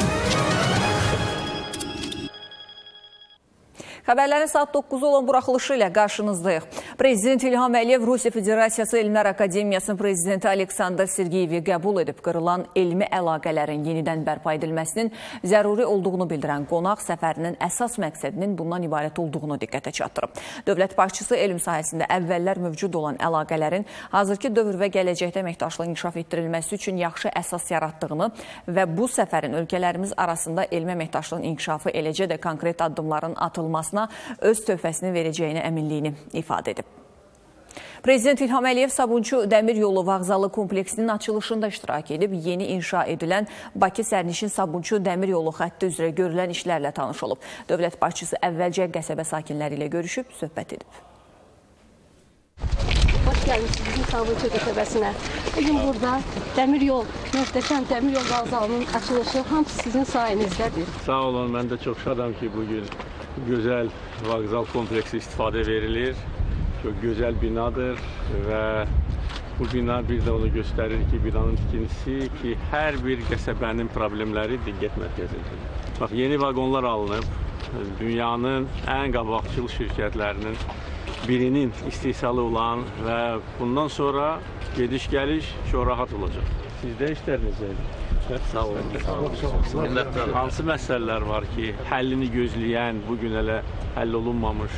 Xəbərlərin saat doqquzu olan buraxılışı ilə qarşınızdayıq. Prezident İlham Əliyev Rusiya Federasiyası Elmlər Akademiyasının prezidenti Aleksandr Sergeyevi qəbul edib. Qırılan elmi əlaqələrin yenidən bərpa edilməsinin zəruri olduğunu bildirən qonaq səfərinin əsas məqsədinin bundan ibarət olduğunu diqqətə çatdırıb. Dövlət başçısı elm sahəsində əvvəllər mövcud olan əlaqələrin hazırki dövr və gələcəkdə əməkdaşlığın inkişaf etdirilməsi üçün yaxşı əsas yaratdığını və bu səfərin ölkələrimiz arasında elmi əməkdaşlığın inkişafı, eləcə də konkret addımların atılması öz töhfəsini verəcəyini əminliyini ifadə edib. Prezident İlham Əliyev Sabunçu Dəmir Yolu Vağzalı kompleksinin açılışında iştirak edib, yeni inşa edilən Bakı Sərnişin Sabunçu Dəmir Yolu xətti üzrə görülən işlərlə tanış olub. Dövlət başçısı əvvəlcə qəsəbə sakinləri ilə görüşüb, söhbət edib. Hoş gəlmişsiniz bizim Sabunçu qəsəbəsinə. Bugün burada dəmir yol, möhtəşəm dəmir yol vağzalının açılışı hamısı sizin sayenizdədir. Sağ olun, mən də çox şadam ki, bugün gözəl vağzal kompleksi istifadə verilir. Çox gözəl binadır və bu bina bir də onu göstərir ki, binanın tikintisi ki, hər bir qəsəbənin problemləri diqqət mərkəzidir. Bax, yeni vaqonlar alınıb, dünyanın ən qabaqcıl şirkətlərinin birinin istehsalı olan və bundan sonra gediş-gəliş çox rahat olacaq. Sizdə işlər necədir? Sağ olun. Hansı məsələlər var ki, həllini gözləyən, bugün hələ həll olunmamış?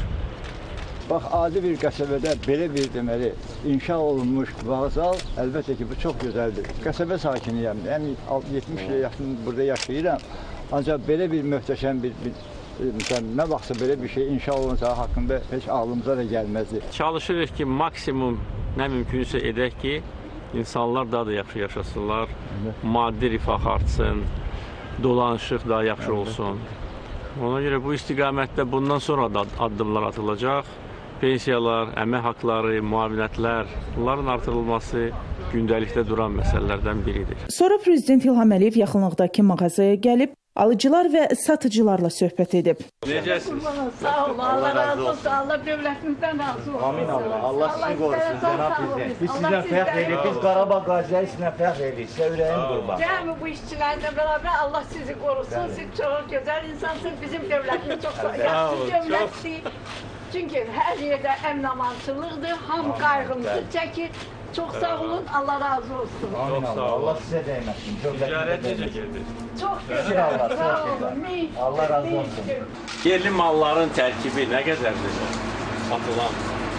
Bax, adi bir qəsəbədə belə bir deməli, inşa olunmuş vağzal, əlbəttə ki, bu çox gözəldir. Qəsəbə sakiniyəm, yəni yetmiş ilə yaxın burada yaşayıram. Ancaq belə bir möhtəşəm bir, bir məsələn, nə vaxtsa belə bir şey inşa olunsa haqqında heç ağlımıza da gəlməzdi. Çalışırıq ki, maksimum nə mümkünsə edək ki, İnsanlar daha da yaxşı yaşasınlar, maddi rifah artsın, dolanışıq daha yaxşı olsun. Ona görə bu istiqamətdə bundan sonra da addımlar atılacaq. Pensiyalar, əmək haqları, müavinətlər, bunların artırılması gündəlikdə duran məsələlərdən biridir. Sonra Prezident İlham Əliyev yaxınlıqdakı mağazaya gəlib, alıcılar və satıcılarla söhbət edib. Necəsiniz? Sağ olun, Allah razı olsun, Allah dövlətimizdən razı olsun. Amin Allah, Allah sizi qorusun, Cənab Prezident. Biz sizdən fəxr edirik, biz Qarabağ qaziləri sizdən fəxr edirik, sizə ürəyim qurban. Cəmi bu işçilərlə bərabər Allah sizi qorusun, siz çox gözəl insansınız, bizim dövlətimiz çox yaxşı dövlətdir. Çünki hər yerdə əmn-amançılıqdır, hamı qayğımızı çəkir. Çox sağ olun, Allah razı olsun. Amin Allah, Allah sizə dəyməsin. Ticarət necə gedir? Çox gözəl, sağ olun. Allah razı olsun. Yerli malların tərkibi nə qədərdir? Satılan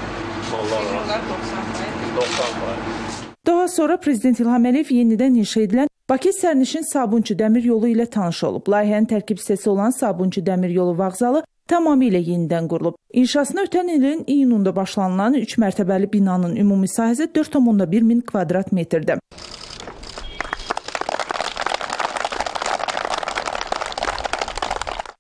mallar doxsan faiz. Daha sonra Prezident İlham Əliyev yenidən inşa edilən Bakı Sərnişin Sabunçu Dəmir Yolu ilə tanış olub. Layihənin tərkib hissəsi olan Sabunçu Dəmir Yolu vağzalı tamamilə yenidən qurulub. İnşasına ötən ilin iyununda başlanılan üç mərtəbəli binanın ümumi sahəsi dörd nöqtə bir min kvadrat metrdir.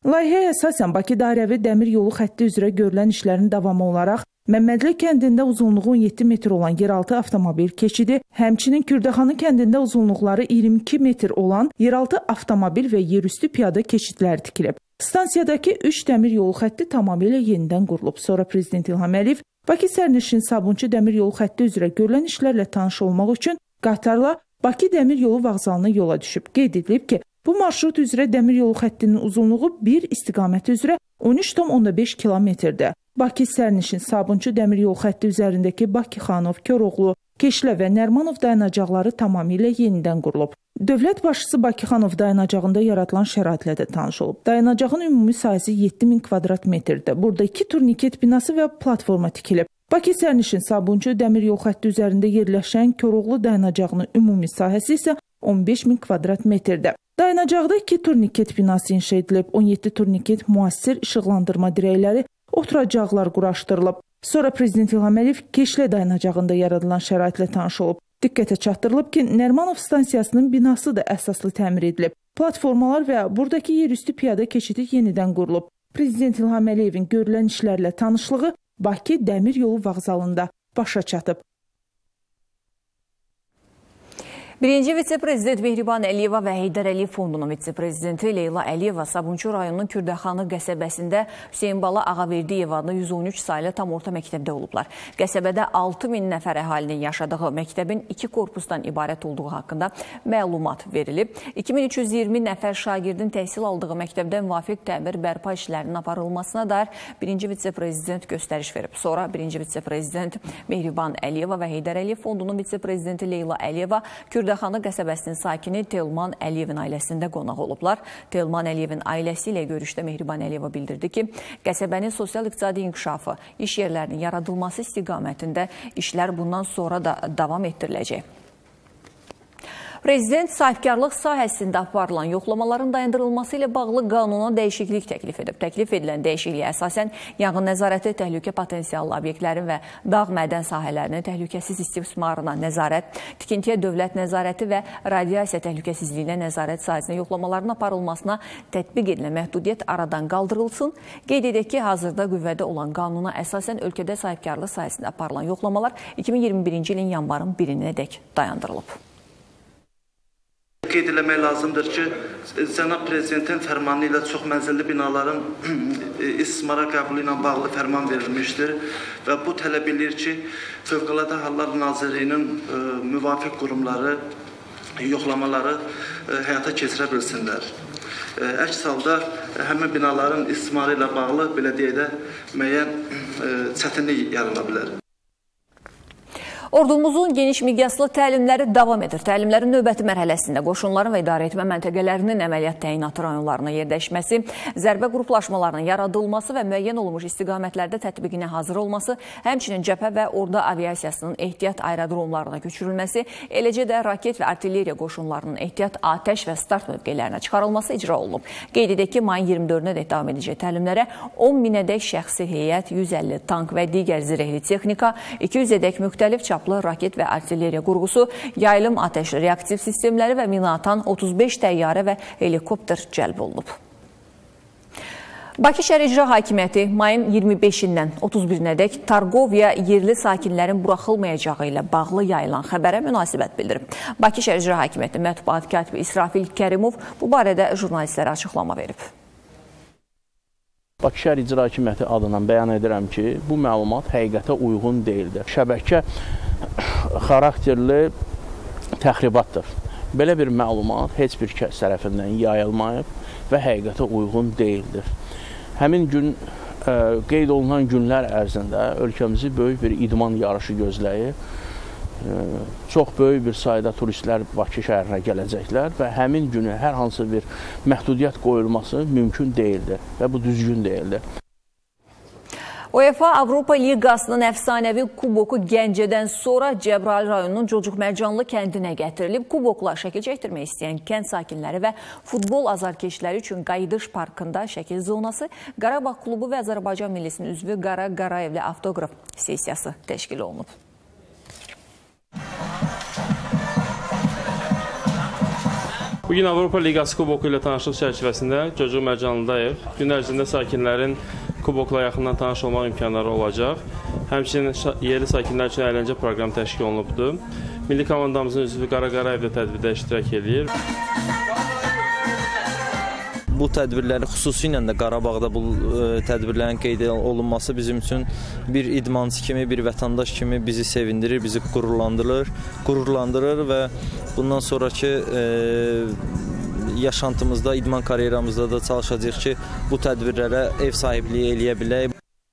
Layihəyə əsasən Bakı dairəvi dəmir yolu xətti üzrə görülən işlərin davamı olaraq Məmmədli kəndində uzunluğu on yeddi metr olan yeraltı avtomobil keçidi, həmçinin Kürdəxanı kəndində uzunluqları iyirmi iki metr olan yeraltı avtomobil və yerüstü piyada keçidləri tikilib. Stansiyadakı üç dəmir yolu xətti tamamilə yenidən qurulub. Sonra Prezident İlham Əliyev Bakı Sərnişin Sabunçu dəmir yolu xətti üzrə görülən işlərlə tanış olmaq üçün qatarla Bakı dəmir yolu vağzalına yola düşüb. Qeyd edilib ki, bu marşrut üzrə dəmir yolu xəttinin uzunluğu bir istiqaməti üzrə on üç tam onda beş kilometrdir. Bakı Sərnişin Sabunçu dəmir yolu xətti üzərindəki Bakıxanov, Koroğlu, Keşlə və Nərmanov dayanacaqları tamamilə yenidən qurulub. Dövlət başçısı Bakıxanov dayanacağında yaradılan şəraitlə də tanış olub. Dayanacağın ümumi sahəsi yeddi min kvadrat metrdir. Burada iki turniket binası və platforma tikilib. Bakı Sərnişin Sabunçu dəmir yolu xətti üzərində yerləşən Koroğlu dayanacağının ümumi sahəsi isə on beş min kvadrat metrdir. Dayanacaqda iki turniket binası inşa edilib, on yeddi turniket müasir işıqlandırma dirəkləri, oturacaqlar quraşdırılıb. Sonra Prezident İlham Əliyev Keşlə dayanacağında yaradılan şəraitlə tanış olub. Diqqətə çatdırılıb ki, Nərmanov stansiyasının binası da əsaslı təmir edilib. Platformalar və buradakı yerüstü piyada keçidi yenidən qurulub. Prezident İlham Əliyevin görülən işlərlə tanışlığı Bakı dəmir yolu vağzalında başa çatıb. Birinci vitse-prezident Mehriban Əliyeva və Heydər Əliyev Fondunun vitse-prezidenti Leyla Əliyeva Sabunçu rayonunun Kürdəxanı qəsəbəsində Hüseyin Bala Ağaverdiyev adlı yüz on üç saylı tam orta məktəbdə olublar. Qəsəbədə altı min nəfər əhalinin yaşadığı məktəbin iki korpusdan ibarət olduğu haqqında məlumat verilib. iki min üç yüz iyirmi nəfər şagirdin təhsil aldığı məktəbdə müvafiq təmir bərpa işlərinin aparılmasına dair birinci vitse-prezident göstəriş verib. Sonra birinci vitse-prezident Mehriban Əliyeva və Heydər Əliyev Fondunun vitse-prezidenti Leyla Əliyeva Kürdəxanı qəsəbəsinin sakini Telman Əliyevin ailəsində qonaq olublar. Telman Əliyevin ailəsi ilə görüşdə Mehriban Əliyeva bildirdi ki, qəsəbənin sosial-iqtisadi inkişafı, iş yerlərinin yaradılması istiqamətində işlər bundan sonra da davam etdiriləcək. Prezident sahibkarlıq sahəsində aparılan yoxlamaların dayandırılması ilə bağlı qanuna dəyişiklik təklif edib. Təklif edilən dəyişikliyə əsasən yanğın nəzarəti, təhlükə potensiallı obyektlərin və dağ mədən sahələrinin təhlükəsiz istismarına nəzarət, tikintiyə dövlət nəzarəti və radiasiya təhlükəsizliyinə nəzarət sahəsində yoxlamaların aparılmasına tətbiq edilən məhdudiyyət aradan qaldırılsın. Qeyd edək ki, hazırda qüvvədə olan qanuna əsasən ölkədə sahibkarlıq sahəsində aparılan yoxlamalar iki min iyirmi birinci ilin yanvarın birinədək dayandırılıb. Qeyd eləmək lazımdır ki, Cənab Prezidentin fərmanı ilə çox mənzilli binaların istismara qəbulu ilə bağlı fərman verilmişdir və bu tələb edir ki, Fövqəladə Hallar Nazirliyinin müvafiq qurumları yoxlamaları həyata keçirə bilsinlər. Əks halda həmin binaların istismarı ilə bağlı belə deyək də müəyyən çətinlik yarana bilər. Ordumuzun geniş miqyaslı təlimləri davam edir. Təlimlərin növbəti mərhələsində qoşunların və idarəetmə məntəqələrinin əməliyyat təyinatı rayonlarına yerləşməsi, zərbə qruplaşmalarının yaradılması və müəyyən olunmuş istiqamətlərdə tətbiqinə hazır olması, həmçinin cəbhə və orda aviasiyasının ehtiyat aerodromlarına köçürülməsi, eləcə də raket və artilleriya qoşunlarının ehtiyat atəş və start mövqelərinə çıxarılması icra olunub. Qeyd edək ki, mayın iyirmi dördünədək davam edəcək təlimlərə on minədək şəxsi heyət, yüz əlli tank və digər zirehli texnika, iki yüzədək müxtəlif çaplı raket və artilleriya qurğusu, yayılım atəş reaktiv sistemləri və minaatan otuz beş təyyarə və helikopter cəlb olunub. Bakı Şəhər İcra Hakimiyyəti mayın iyirmi beşindən otuz birinədək Targoviya yerli sakinlərin buraxılmayacağı ilə bağlı yayılan xəbərə münasibət bildirib. Bakı Şəhər İcra Hakimiyyəti mətbuat katibi İsrafil Kərimov bu barədə jurnalistlərə açıqlama verib. Bakı Şəhər İcra Hakimiyyəti adından bəyan edirəm ki, bu məlumat həqiqətə uyğun deyildir. Şəbəkə xarakterli təxribatdır. Belə bir məlumat heç bir kəs tərəfindən yayılmayıb və həqiqətə uyğun deyildir. Həmin gün ə, qeyd olunan günlər ərzində ölkəmizi böyük bir idman yarışı gözləyir. Ə, çox böyük bir sayda turistlər Bakı şəhərinə gələcəklər və həmin günü hər hansı bir məhdudiyyət qoyulması mümkün deyildir və bu düzgün deyildir. UEFA Avropa Liqasının əfsanəvi kuboku Gəncədən sonra Cəbrayıl rayonunun Cocuq Mərcanlı kəndinə gətirilib. Kubokla şəkil çəkdirmək istəyən kənd sakinləri və futbol azarkeşləri üçün Qayıdış Parkında şəkil zonası, Qarabağ klubu və Azərbaycan millisinin üzvü Qara Qarayevlə avtoqraf sessiyası təşkil olunub. Bugün Avropa Liqası kuboku ilə tanışlıq çərçivəsində Cocuq Mərcanlıdayev gün ərzində sakinlərin kubokla yaxından tanış olmaq imkanları olacaq. Həmçinin yerli sakinlər üçün əyləncə proqramı təşkil olunubdur. Milli komandamızın üzvü Qara Qarayev də tədbirdə iştirak edir. Bu tədbirləri xüsusilə də Qarabağda bu tədbirlərin qeyd olunması bizim üçün bir idmançı kimi, bir vətəndaş kimi bizi sevindirir, bizi qürurlandırır, qürurlandırır və bundan sonraki e, yaşantımızda, idman karyeramızda da çalışacağıq ki, bu tədbirlərə ev sahibliyi eləyə bilək.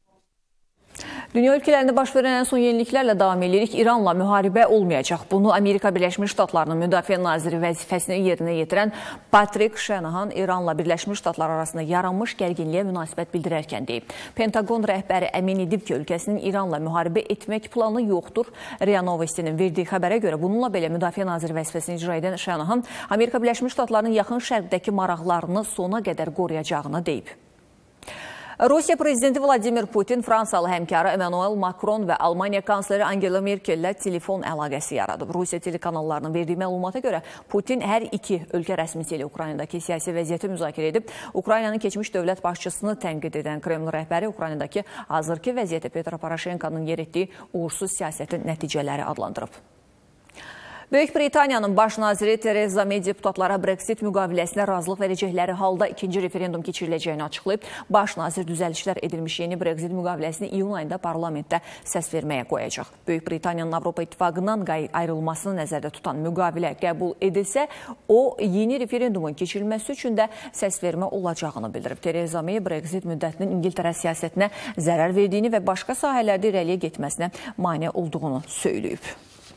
Dünya ölkələrində baş verən ən son yeniliklərlə davam edirik. İranla müharibə olmayacaq. Bunu Amerika Birləşmiş Ştatlarının müdafiə naziri vəzifəsini yerinə yetirən Patrick Shanahan İranla Birləşmiş Ştatlar arasında yaranmış gərginliyə münasibət bildirərkən deyib. Pentagon rəhbəri əmin edib ki, ölkəsinin İranla müharibə etmək planı yoxdur. RIA Novostinin verdiyi xəbərə görə bununla belə müdafiə naziri vəzifəsini icra edən Shanahan Amerika Birləşmiş Ştatlarının yaxın şərqdəki maraqlarını sona qədər qoruyacağını deyib. Rusiya prezidenti Vladimir Putin, Fransalı həmkarı Emmanuel Macron və Almaniya kansleri Angela Merkellə telefon əlaqəsi yaradıb. Rusiya telekanallarının verdiyi məlumata görə Putin hər iki ölkə rəsmisi ilə Ukraynadakı siyasi vəziyyəti müzakirə edib. Ukraynanın keçmiş dövlət başçısını tənqid edən Kreml rəhbəri Ukraynadakı hazırki vəziyyəti Petro Poroshenkonun yer etdiyi uğursuz siyasətin nəticələri adlandırıb. Böyük Britaniyanın baş naziri Theresa May deputatlara Brexit müqaviləsinə razılıq verəcəkləri halda ikinci referendum keçiriləcəyini açıqlayıb. Baş nazir düzəlişlər edilmiş yeni Brexit müqaviləsini iyun ayında parlamentdə səs verməyə qoyacaq. Böyük Britaniyanın Avropa İttifaqından ayrılmasını nəzərdə tutan müqavilə qəbul edilsə, o yeni referendumun keçirilməsi üçün də səs vermə olacağını bildirib. Theresa May Brexit müddətinin İngiltərə siyasətinə zərər verdiyini və başqa sahələrdə irəliyə getməsinə mane olduğunu söyləyib.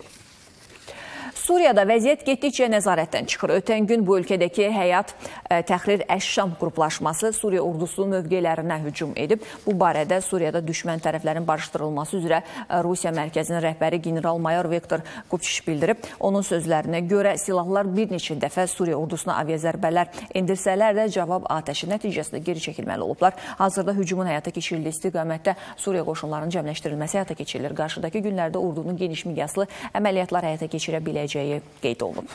Suriyada vəziyyət getdikcə nəzarətdən çıxır. Ötən gün bu ölkədəki Həyat Təhrir Əş-Şam qruplaşması Suriya ordusunun mövqelərinə hücum edib. Bu barədə Suriyada düşmən tərəflərin barışdırılması üzrə Rusiya mərkəzinin rəhbəri general-mayor Viktor Kupçiş bildirib. Onun sözlərinə görə silahlar bir neçə dəfə Suriya ordusuna aviazərbələr endirsələr də cavab atəşi nəticəsində geri çəkilməli olublar. Hazırda hücumun həyata keçirildiyi istiqamətdə Suriya qoşunlarının cəmləşdirilməsi həyata keçirilir. Qarşıdakı günlərdə ordunun geniş miqyaslı əməliyyatlar həyata keçirə biləcək qeyd olunub.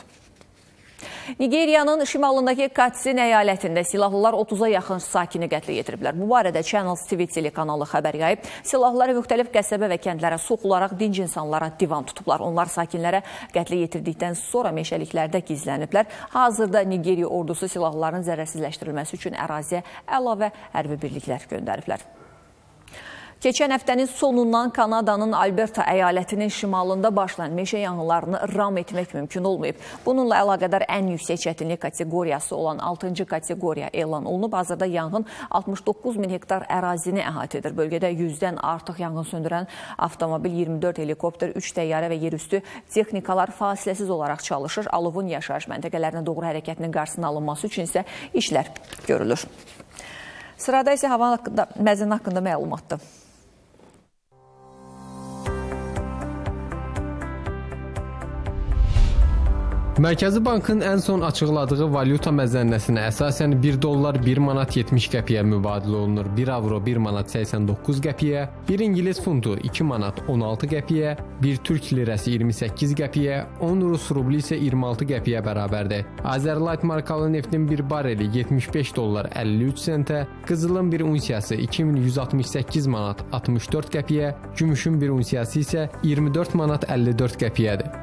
Nigeriyanın şimalındakı Katsin əyalətində silahlılar otuza yaxın sakini qətlə yetiriblər. Bu barədə Channels T V telekanalı xəbər yayıb. Silahlılar müxtəlif qəsəbə və kəndlərə soxularaq dinc insanlara divan tutublar. Onlar sakinlərə qətlə yetirdikdən sonra meşəliklərdə gizləniblər. Hazırda Nigeriya ordusu silahlıların zərərsizləşdirilməsi üçün əraziyə əlavə hərbi birliklər göndəriblər. Keçən həftənin sonundan Kanadanın Alberta əyalətinin şimalında başlayan meşə yanğınlarını ram etmək mümkün olmayıb. Bununla əlaqədar ən yüksək çətinlik kateqoriyası olan altıncı kateqoriya elan olunub. Hazırda yanğın altmış doqquz min hektar ərazini əhatə edir. Bölgədə yüzdən artıq yanğın söndürən avtomobil, iyirmi dörd helikopter, üç təyyarə və yerüstü texnikalar fasiləsiz olaraq çalışır. Alovun yaşayış məntəqələrinə doğru hərəkətinin qarşısının alınması üçün isə işlər görülür. Sırada isə hava məzini haqqında məlumatdır. Mərkəzi Bankın ən son açıqladığı valyuta məzənnəsinə əsasən bir dollar bir manat yetmiş qəpiyə mübadilə olunur. bir avro bir manat səksən doqquz qəpiyə, bir İngilis funtu iki manat on altı qəpiyə, bir Türk lirəsi iyirmi səkkiz qəpiyə, on Rus rubli isə iyirmi altı qəpiyə bərabərdir. Azerlight markalı neftin bir bareli yetmiş beş dollar əlli üç sentə, qızılın bir unsiyası iki min yüz altmış səkkiz manat altmış dörd qəpiyə, gümüşün bir unsiyası isə iyirmi dörd manat əlli dörd qəpiyədir.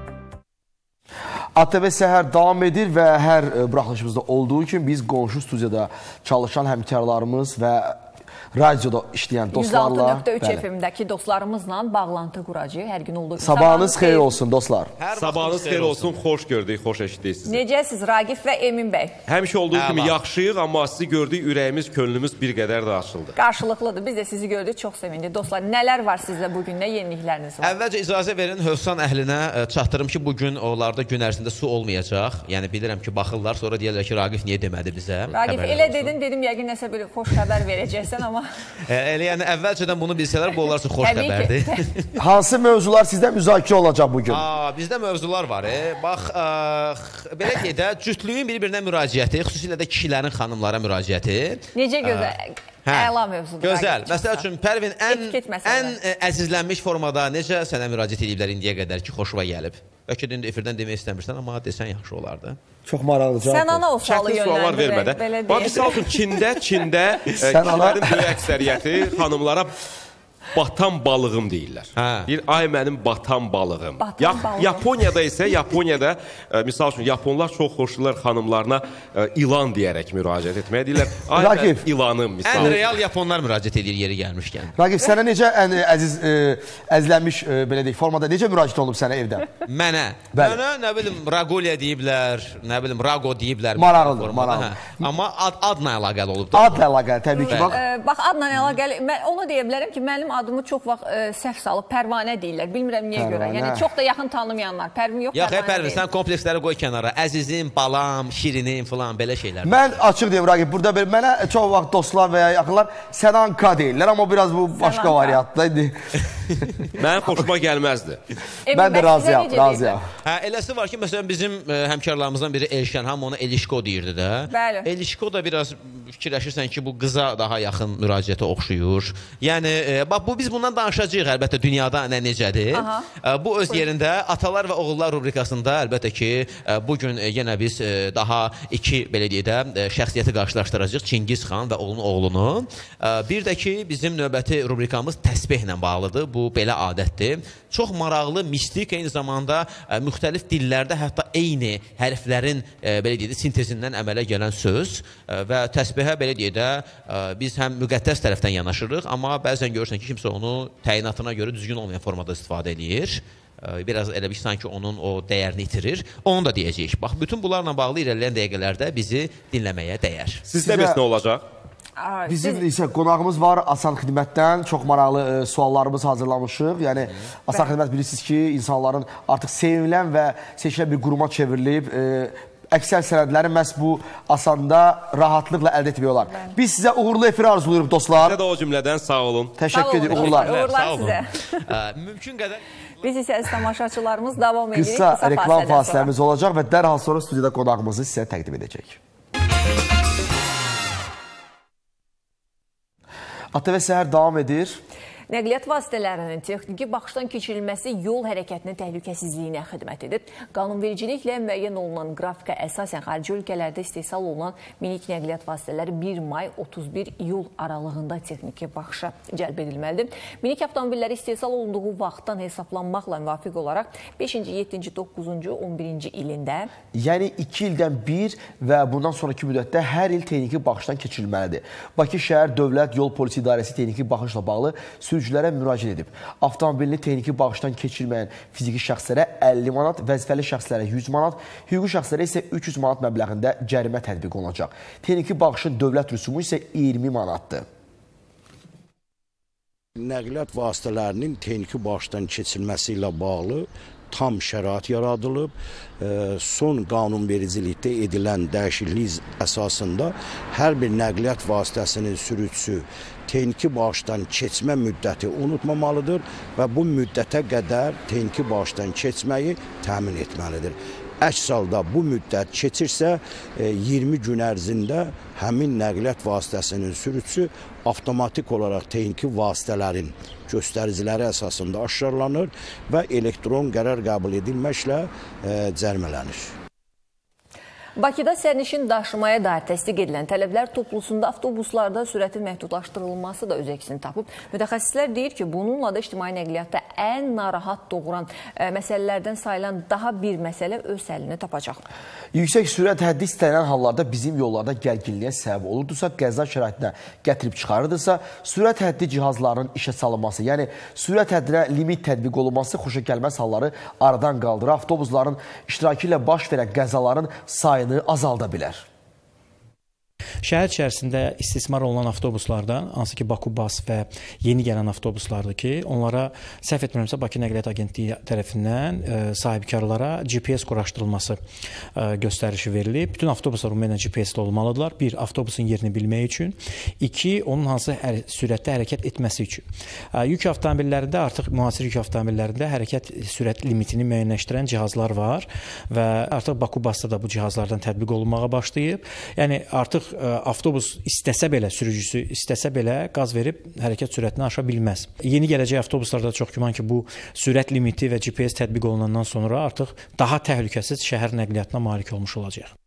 A T V Səhər davam edir və hər buraxılışımızda olduğu kimi biz qonşu studiyada çalışan həmkarlarımız və radioda işləyən dostlarla... yüz altı nöqtə üç F M-dəki dostlarımızla bağlantı quracağıq hər gün olduğu gibi. Sabahınız xeyir olsun dostlar. Sabahınız xeyir olsun, xoş gördük, xoş eşitdik sizi. Necəsiz Ragif və Emin bəy? Həmişə olduğu kimi yaxşıyıq, amma sizi gördük, ürəyimiz, könlümüz bir qədər də açıldı. Qarşılıqlıdır, biz də sizi gördük, çox sevindik. Dostlar, nələr var sizdə bugün, nə yenilikləriniz var? Əvvəlcə icazə verin, Hövsan əhlinə çatdırım ki, bugün onlarda gün ərzində su olmayacaq. Yəni, bilirəm ki, baxırlar, sonra deyərlər ki, Ragif niyə demədi bizə? Ragif, elə dedin, dedim, yəqin nəsə bir xoş xəbər verəcəksən, amma... Elə yəni əvvəlcədən bunu bilsələr, bu onlar üçün xoş xəbərdir. Hansı mövzular sizdə müzakirə olacaq bugün? Bizdə mövzular var. Bax, belə deyək də, cütlüyün bir-birinə müraciəti, xüsusilə də kişilərin xanımlara müraciəti. Necə gözəl, əla mövzudur. Gözəl. Məsələ üçün, Pərvin ən əzizlənmiş formada necə sənə müraciət ediblər indiyə qədər ki, xoşuma gəlib? Bəlkə də indi efirdən demək istəmirsən, amma desən yaxşı olardı. Çox maraqlı cavab. Sən ana o sualı yönləndirək, belə deyək. Misal üçün, Çində, Çində kişilərin böyük əksəriyyəti xanımlara batan balığım deyirlər. Deyir, ay mənim batan balığım. Batan balığım. Yaponiyada isə, Yaponiyada, misal üçün, Yaponlar çox xoşlayırlar xanımlarına ilan deyərək müraciət etməyə deyirlər. Ay mənim ilanım, misal. Ən real Yaponlar müraciət edir yeri gəlmişkən. Raqib, sənə necə ən əziz, əzlənmiş, belə deyək, formada necə müraciət olub sənə evdə? Mənə? Mənə, nə bilim, Ragolya deyiblər, nə bilim, Rago deyiblər. Maraqlıdır, maraqlıdır. Amma adla əlaqəli olub. Adla əlaqəli, təbii ki, bax. Bax, adla əlaqəli, onu deyə bilərəm ki, mənim adımı çox vaxt səhv salıb Pərvanə deyirlər. Bilmirəm niyə görə. Yəni, çox da yaxın tanımayanlar. Pərvin yox, Pərvanə deyil. Pərvin, sən kompleksləri qoy kənara. Əzizim, balam, şirinim filan, belə şeylər. Mən açıq deyim, Raqib, burada mənə çox vaxt dostlar və ya yaxınlar Sənanka deyirlər, amma biraz bu başqa variantdır. Mənim xoşuma gəlməzdi. Mən də razıyam, razıyam. Hə, eləsi var ki, məsələn, bizim həmkarlarımızdan biri Elşən, hamı ona Elişko deyirdi də. Bəli. Elişko da biraz fikirləşirsən ki, bu qıza daha yaxın müraciətə oxşuyur. Yəni, bax, bu biz bundan danışacağıq, əlbəttə, dünyada nə necədir. Bu öz yerində Atalar və Oğullar rubrikasında, əlbəttə ki, bugün yenə biz daha iki, belə deyək də, şəxsiyyəti qarşılaşdıracağıq. Çingiz xan və onun oğlunu. Bir də ki, bizim növbəti rubrikamız təsbihlə bağlıdır. Bu, belə adətdir. Çox maraqlı, mistik, eyni zamanda müxtəlif dillərdə hətta eyni hərflərin, belə deyək də, sintezindən əmələ gələn söz və təsbihə, belə deyək də, biz həm müqəddəs tərəfdən yanaşırıq, amma bəzən görürsən ki, kimsə onu təyinatına görə düzgün olmayan formada istifadə edir. Biraz elə bir sanki onun o dəyərini itirir. Onu da deyəcəyik. Bax, bütün bunlarla bağlı irəliləyən dəqiqələrdə bizi dinləməyə dəyər. Sizdə bəs nə olacaq? Bizim isə qonağımız var Asan Xidmətdən. Çox maraqlı suallarımız hazırlamışıq. Yəni, Asan Xidmət bilirsiniz ki, insanların artıq sevinilən və seçilən bir quruma çevrilib. Əksər sənədləri məhz bu Asanda rahatlıqla əldə etmək olar. Biz sizə uğurlu efir arzuluyuruq, dostlar. Sizə də o cümlədən sağ olun. Təşəkkür edir, uğurlar. Uğurlar sizə. Mümkün qədər. Biz isə əziz tamaşaçılarımız davam edirik. Qısa reklam fasiləmiz olacaq və dərhal sonra studiyada qonağımızı sizə təqdim edəcək. A T V Səhər davam edir. Nəqliyyat vasitələrinin texniki baxışdan keçirilməsi yol hərəkətinin təhlükəsizliyinə xidmət edir. Qanunvericiliklə müəyyən olunan qrafika əsasən xarici ölkələrdə istehsal olunan minik nəqliyyat vasitələri bir may otuz bir iyul aralığında texniki baxışa cəlb edilməlidir. Minik avtomobilləri istehsal olunduğu vaxtdan hesablanmaqla müvafiq olaraq beşinci, yeddinci, doqquzuncu, on birinci ilində, yəni iki ildən bir və bundan sonraki müddətdə hər il texniki baxışdan keçirilməlidir. Bakı şəhər Dövlət Yol Polisi İdarəsi texniki baxışla bağlı sürücülərə müraciət edib. Avtomobilini texniki baxışdan keçirməyən fiziki şəxslərə əlli manat, vəzifəli şəxslərə yüz manat, hüquqi şəxslərə isə üç yüz manat məbləğində cərimə tətbiq olunacaq. Texniki baxışın dövlət rüsumu isə iyirmi manatdır. Nəqliyyat vasitələrinin texniki baxışdan keçirilməsi ilə bağlı tam şərait yaradılıb. Son qanunvericilikdə edilən dəyişiklik əsasında hər bir nəqliyyat vasitəsinin sürücüsü texniki baxışdan keçmə müddəti unutmamalıdır və bu müddətə qədər texniki baxışdan keçməyi təmin etməlidir. Əks halda bu müddət keçirsə, iyirmi gün ərzində həmin nəqliyyat vasitəsinin sürücüsü avtomatik olaraq texniki vasitələrin göstəriciləri əsasında aşkarlanır və elektron qərar qəbul edilməklə cərimələnir. Bakıda sərnişin daşımaya dair təsdiq edilən tələblər toplusunda avtobuslarda sürətin məhdudlaşdırılması da öz əksini tapıb. Mütəxəssislər deyir ki, bununla da ictimai nəqliyyatda ən narahat doğuran məsələlərdən sayılan daha bir məsələ öz həlini tapacaq. Yüksək sürət həddi istənilən hallarda bizim yollarda gərginliyə səbəb olurdursa, qəza şəraitinə gətirib çıxarırdısa, sürət həddi cihazlarının işə salınması, yəni sürət həddinə limit tətbiq olunması xoşa gəlməz halları aradan qaldırır. Avtobusların iştirakı ilə baş verən qəzaların sayı azalda bilər. Şəhər içərisində istismar olunan avtobuslardan, hansı ki Baku Bas və yeni gələn avtobuslardır ki, onlara səhv etmirəmsə Bakı Nəqliyyat Agentliyi tərəfindən e, sahibkarlara G P S quraşdırılması e, göstərişi verilib. Bütün avtobuslar ümumiyyətlə G P S-də olmalıdırlar. Bir, avtobusun yerini bilmək üçün. İki, onun hansı hər, sürətdə hərəkət etməsi üçün. E, yük avtomobillərində, artıq müasir yük avtomobillərində hərəkət sürət limitini müəyyənləşdirən cihazlar var və artıq Baku Basda da bu cihazlardan tətbiq olunmağa başlayıb. Yəni artıq avtobus istəsə belə, sürücüsü istəsə belə qaz verib hərəkət sürətini aşa bilməz. Yeni gələcək avtobuslarda çox güman ki, bu sürət limiti və G P S tətbiq olunandan sonra artıq daha təhlükəsiz şəhər nəqliyyatına malik olmuş olacaq.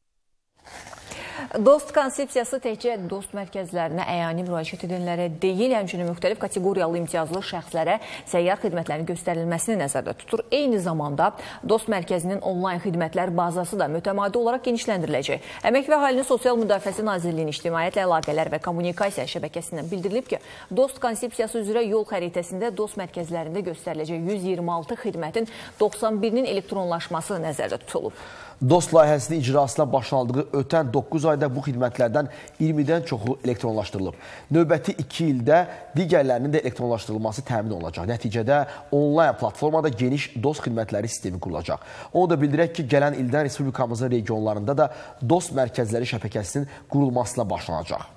Dost konsepsiyası təkcə dost mərkəzlərinə əyani müraciət edənlərə deyil, həmçinin müxtəlif kateqoriyalı imtiyazlı şəxslərə səyyar xidmətlərin göstərilməsini nəzərdə tutur. Eyni zamanda dost mərkəzinin onlayn xidmətlər bazası da mütəmadi olaraq genişləndiriləcək. Əmək və Əhalinin Sosial Müdafiəsi Nazirliyinin İctimaiyyətlə Əlaqələr və Kommunikasiya şəbəkəsindən bildirilib ki, dost konsepsiyası üzrə yol xəritəsində dost mərkəzlərində göstəriləcək yüz iyirmi altı xidmətin doxsan birinin elektronlaşması nəzərdə tutulub. Dost layihəsinin icrasına başlandığı ötən doqquz ayda bu xidmətlərdən iyirmidən çoxu elektronlaşdırılıb. Növbəti iki ildə digərlərinin də elektronlaşdırılması təmin olunacaq. Nəticədə onlayn platformada geniş dost xidmətləri sistemi qurulacaq. Onu da bildirək ki, gələn ildən Respublikamızın regionlarında da dost mərkəzləri şəbəkəsinin qurulmasına başlanacaq.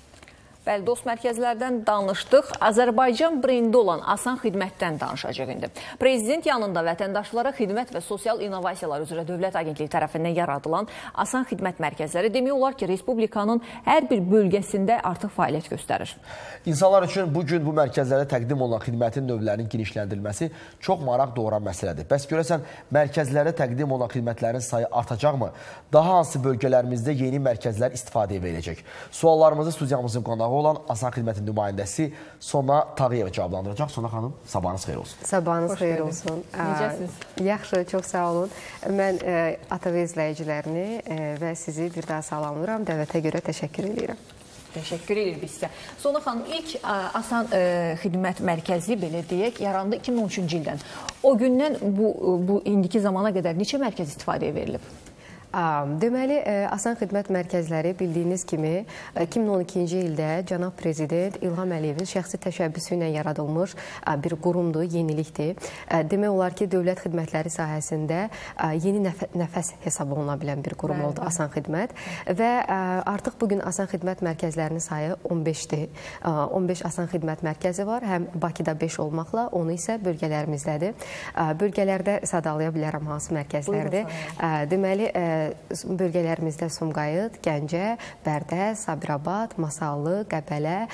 Bəli, dost mərkəzlərdən danışdıq. Azərbaycan brendi olan Asan Xidmətdən danışacaq indi. Prezident yanında vətəndaşlara xidmət və sosial innovasiyalar üzrə Dövlət Agentliyi tərəfindən yaradılan Asan Xidmət mərkəzləri demək olar ki, Respublikanın hər bir bölgəsində artıq fəaliyyət göstərir. İnsanlar üçün bugün bu mərkəzlərdə təqdim olunan xidmətin növlərinin genişləndirilməsi çox maraq doğuran məsələdir. Bəs görəsən, mərkəzlərdə təqdim olunan xidmətlərin sayı artacaqmı? Daha hansı bölgələrimizdə yeni mərkəzlər istifadəyə veriləcək? Suallarımızı studiyamızın qonağı olan Asan Xidmətin nümayəndəsi Sona Tağıyeva cavablandıracaq. Sona xanım, sabahınız xeyir olsun. Sabahınız xeyir olsun. Necəsiniz? Yaxşı, çox sağ olun. Mən A T V izləyicilərini və sizi bir daha salamlayıram. Dəvətə görə təşəkkür edirəm. Təşəkkür edirik biz sizə. Sona xanım, ilk Asan Xidmət Mərkəzi, belə deyək, yarandı iki min on üçüncü ildən. O gündən bu indiki zamana qədər neçə mərkəz istifadəyə verilib? Deməli, Asan Xidmət Mərkəzləri bildiyiniz kimi iki min on ikinci ildə Cənab Prezident İlham Əliyevin şəxsi təşəbbüsü ilə yaradılmış bir qurumdur, yenilikdir. Demək olar ki, dövlət xidmətləri sahəsində yeni nəfəs hesab oluna bilən bir qurum oldu Asan Xidmət və artıq bugün Asan Xidmət Mərkəzlərinin sayı on beşdir. on beş Asan Xidmət Mərkəzi var, həm Bakıda beş olmaqla, onu isə bölgələrimizdə bölgələrdə sadalaya bilərəm hansı mərkəzlərdir. Deməli, bölgələrimizdə Sumqayıt, Gəncə, Bərdə, Sabirabad, Masallı, Qəbələ,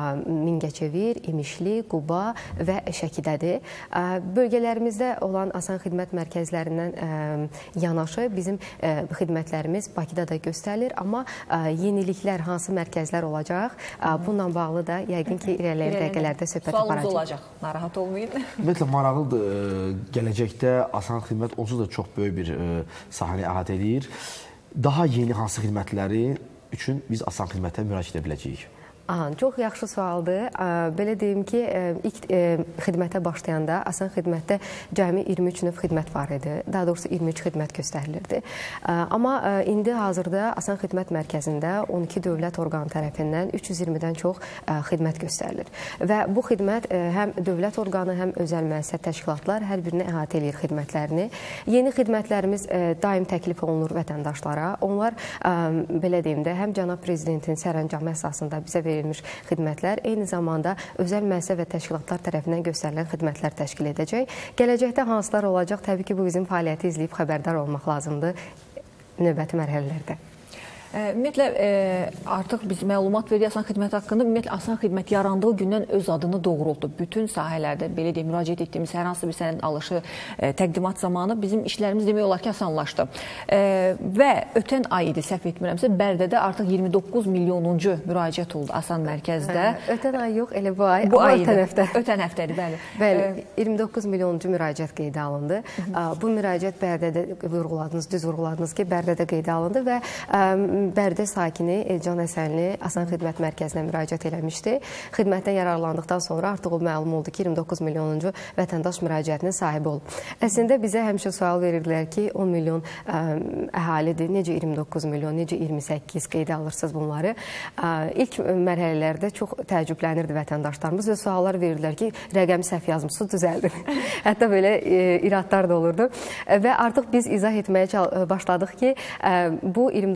Mingəçevir, İmişli, Quba və Şəkidədir. Bölgələrimizdə olan Asan Xidmət mərkəzlərindən yanaşı bizim xidmətlərimiz Bakıda da göstərilir, amma yeniliklər, hansı mərkəzlər olacaq, bununla bağlı da yəqin ki, irəliləyən dəqiqələrdə söhbət aparacaq. Sualımız olacaq, narahat olmayın. Ümumiyyətlə, maraqlıdır. Gələcəkdə Asan Xidmət onsuz da çox böyük bir sahəni əhatə edir. Daha yeni hansı xidmətləri üçün biz Asan Xidmətə müraciət edə biləcəyik? Çox yaxşı sualdır. Belə deyim ki, ilk xidmətə başlayanda Asan Xidmətdə cəmi iyirmi üç növ xidmət var idi. Daha doğrusu iyirmi üç xidmət göstərilirdi. Amma indi hazırda Asan Xidmət Mərkəzində on iki dövlət orqanı tərəfindən üç yüz iyirmidən çox xidmət göstərilir. Və bu xidmət həm dövlət orqanı, həm özəl müəssisə təşkilatlar hər birini əhatə edir xidmətlərini. Yeni xidmətlərimiz daim təklif olunur vətəndaşlara. Onlar, belə deyim də, həm Cənab Prezidentin sərəncamı əsasında bizə verir verilmiş xidmətlər, eyni zamanda özəl müəssisə və təşkilatlar tərəfindən göstərilən xidmətlər təşkil edəcək. Gələcəkdə hansılar olacaq? Təbii ki, bu bizim fəaliyyəti izləyib xəbərdar olmaq lazımdır növbəti mərhələlərdə. Ümumiyyətlə, artıq biz məlumat veririk Asan Xidmət haqqında. Ümumiyyətlə, Asan Xidmət yarandığı gündən öz adını doğruldu. Bütün sahələrdə, belə deyim, müraciət etdiyimiz hər hansı bir sənəd alışı, təqdimat zamanı bizim işlərimiz demək olar ki, asanlaşdı. Və ötən ay idi, səhv etmirəmsə, Bərdədə artıq iyirmi doqquz milyonuncu müraciət oldu Asan mərkəzdə. Ötən ay yox, elə bu ay, bu amma ay ötən həftə. Ötən həftədir, bəli. Bəli, iyirmi doqquz milyonuncu müraciət qeydə alındı. Bu müraciət Bərdədə vurğuladınız, düz vurğuladınız ki, Bərdədə qeydə alındı və Bərdə sakini Elcan Həsənli Asan Xidmət Mərkəzinə müraciət eləmişdi. Xidmətdən yararlandıqdan sonra artıq o məlum oldu ki, iyirmi doqquz milyonuncu vətəndaş müraciətinin sahibi olub. Əslində bizə həmişə sual verirdilər ki, on milyon əhalidir, necə iyirmi doqquz milyon, necə iyirmi səkkiz qeydə alırsınız bunları. İlk mərhələlərdə çox təəccüblənirdi vətəndaşlarımız və suallar verirdilər ki, rəqəmi səhv yazmışsınız, düzəldin. Hətta belə iradlar da olurdu və artıq biz izah etməyə başladıq ki, bu iyirmi doqquz milyon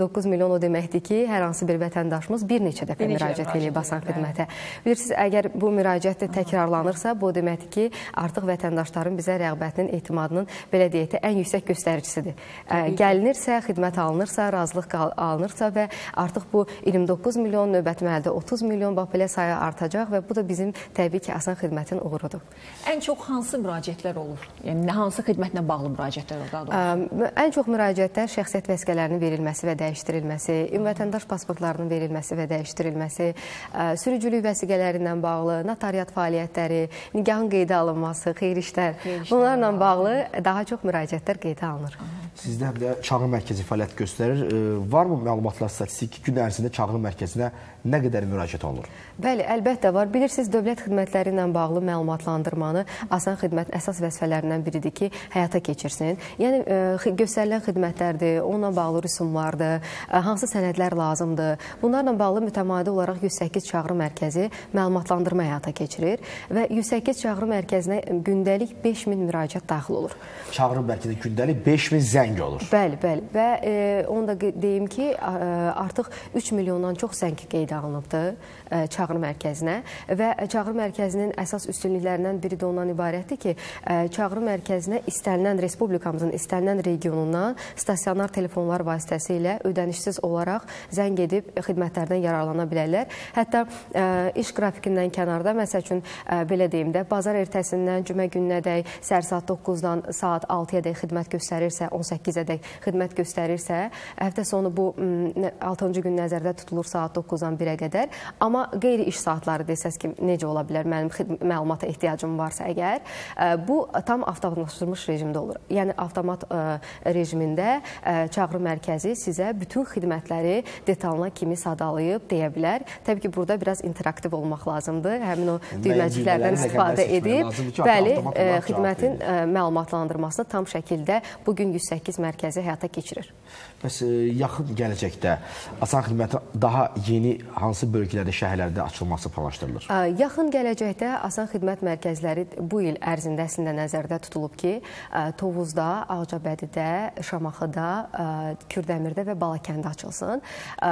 zaman o deməkdir ki, hər hansı bir vətəndaşımız bir neçə dəfə müraciət edib Asan xidmətə. Bilirsiniz, əgər bu müraciət təkrarlanırsa, bu deməkdir ki, artıq vətəndaşların bizə rəğbətinin, etimadının belə deyək də ən yüksək göstəricisidir. Gəlinirsə, xidmət alınırsa, razılıq alınırsa və artıq bu iyirmi doqquz milyon, növbəti mərhələdə otuz milyon bax belə sayı artacaq və bu da bizim təbii ki, Asan xidmətin uğurudur. Ən çox hansı müraciətlər olur? Yəni, hansı xidmətlə bağlı müraciətlər olur daha doğrusu? Ən çox müraciətlər şəxsiyyət vəsiqələrinin verilməsi və dəyişdirilməsi, ümumvətəndaş pasportlarının verilməsi və dəyişdirilməsi, sürücülük vəsiqələrindən bağlı, notariat fəaliyyətləri, nikahın qeydə alınması, xeyir-işlər, bunlarla bağlı daha çox müraciətlər qeydə alınır. Sizdə həm də çağrı mərkəzi fəaliyyət göstərir. Varmı məlumatlar, statistik gün ərzində çağrı mərkəzinə nə qədər müraciət olunur? Bəli, əlbəttə var. Bilirsiniz, dövlət xidmətləri ilə bağlı məlumatlandırmanı Asan xidmət əsas vəzifələrindən biridir ki, həyata keçirsin. Yəni, göstərilən xidmətlərdir, onunla bağlı rüsumlardır, hansı sənədlər lazımdır. Bunlarla bağlı mütəmadi olaraq yüz səkkiz çağrı mərkəzi məlumatlandırma həyata keçirir və yüz səkkiz çağrı mərkəzinə gündəlik beş min müraciət daxil olur. Çağrı mərkəzinə gündəlik beş min zəng olur. Bəli, bəli. Və e, onu da deyim ki, artıq üç milyondan çox zəng qeydə alınıbdır çağrı mərkəzinə və çağrı mərkəzinin əsas üstünlüklərindən biri də ondan ibarətdir ki, çağrı mərkəzinə istənilən, respublikamızın istənilən regionundan stasionar telefonlar vasitəsilə ödənişsiz olaraq zəng edib xidmətlərdən yararlana bilərlər. Hətta iş qrafikindən kənarda, məsəl üçün, belə deyim də, bazar ertəsindən cümə gününədək səhər saat doqquzdan saat altıya-dək xidmət göstərirsə, on səkkizə-dək xidmət göstərirsə, həftə sonu bu altıncı gün nəzərdə tutulur saat doqquzdan birə qədər. Amma qeyri-iş saatları desəz ki, necə ola bilər, mənim məlumata ehtiyacım varsa əgər, bu tam avtomatlaşdırılmış rejimdə olur. Yəni, avtomat rejimində çağrı mərkəzi sizə bütün xidmətləri detalına kimi sadalayıb deyə bilər. Təbii ki, burada biraz interaktiv olmaq lazımdır. Həmin o düyməciklərdən istifadə edib, bəli, xidmətin məlumatlandırmasını tam şəkildə bugün yüz səkkiz mərkəzi həyata keçirir. Bəs yaxın gələcəkdə Asan xidməti daha yeni hansı bölgələrdə, şəhərlərdə açılması planlaşdırılır? Yaxın gələcəkdə Asan xidmət mərkəzləri bu il ərzində əslində nəzərdə tutulub ki, Tovuzda, Ağcabədidə, Şamaxıda, Kürdəmirdə və Balakəndə açılsın.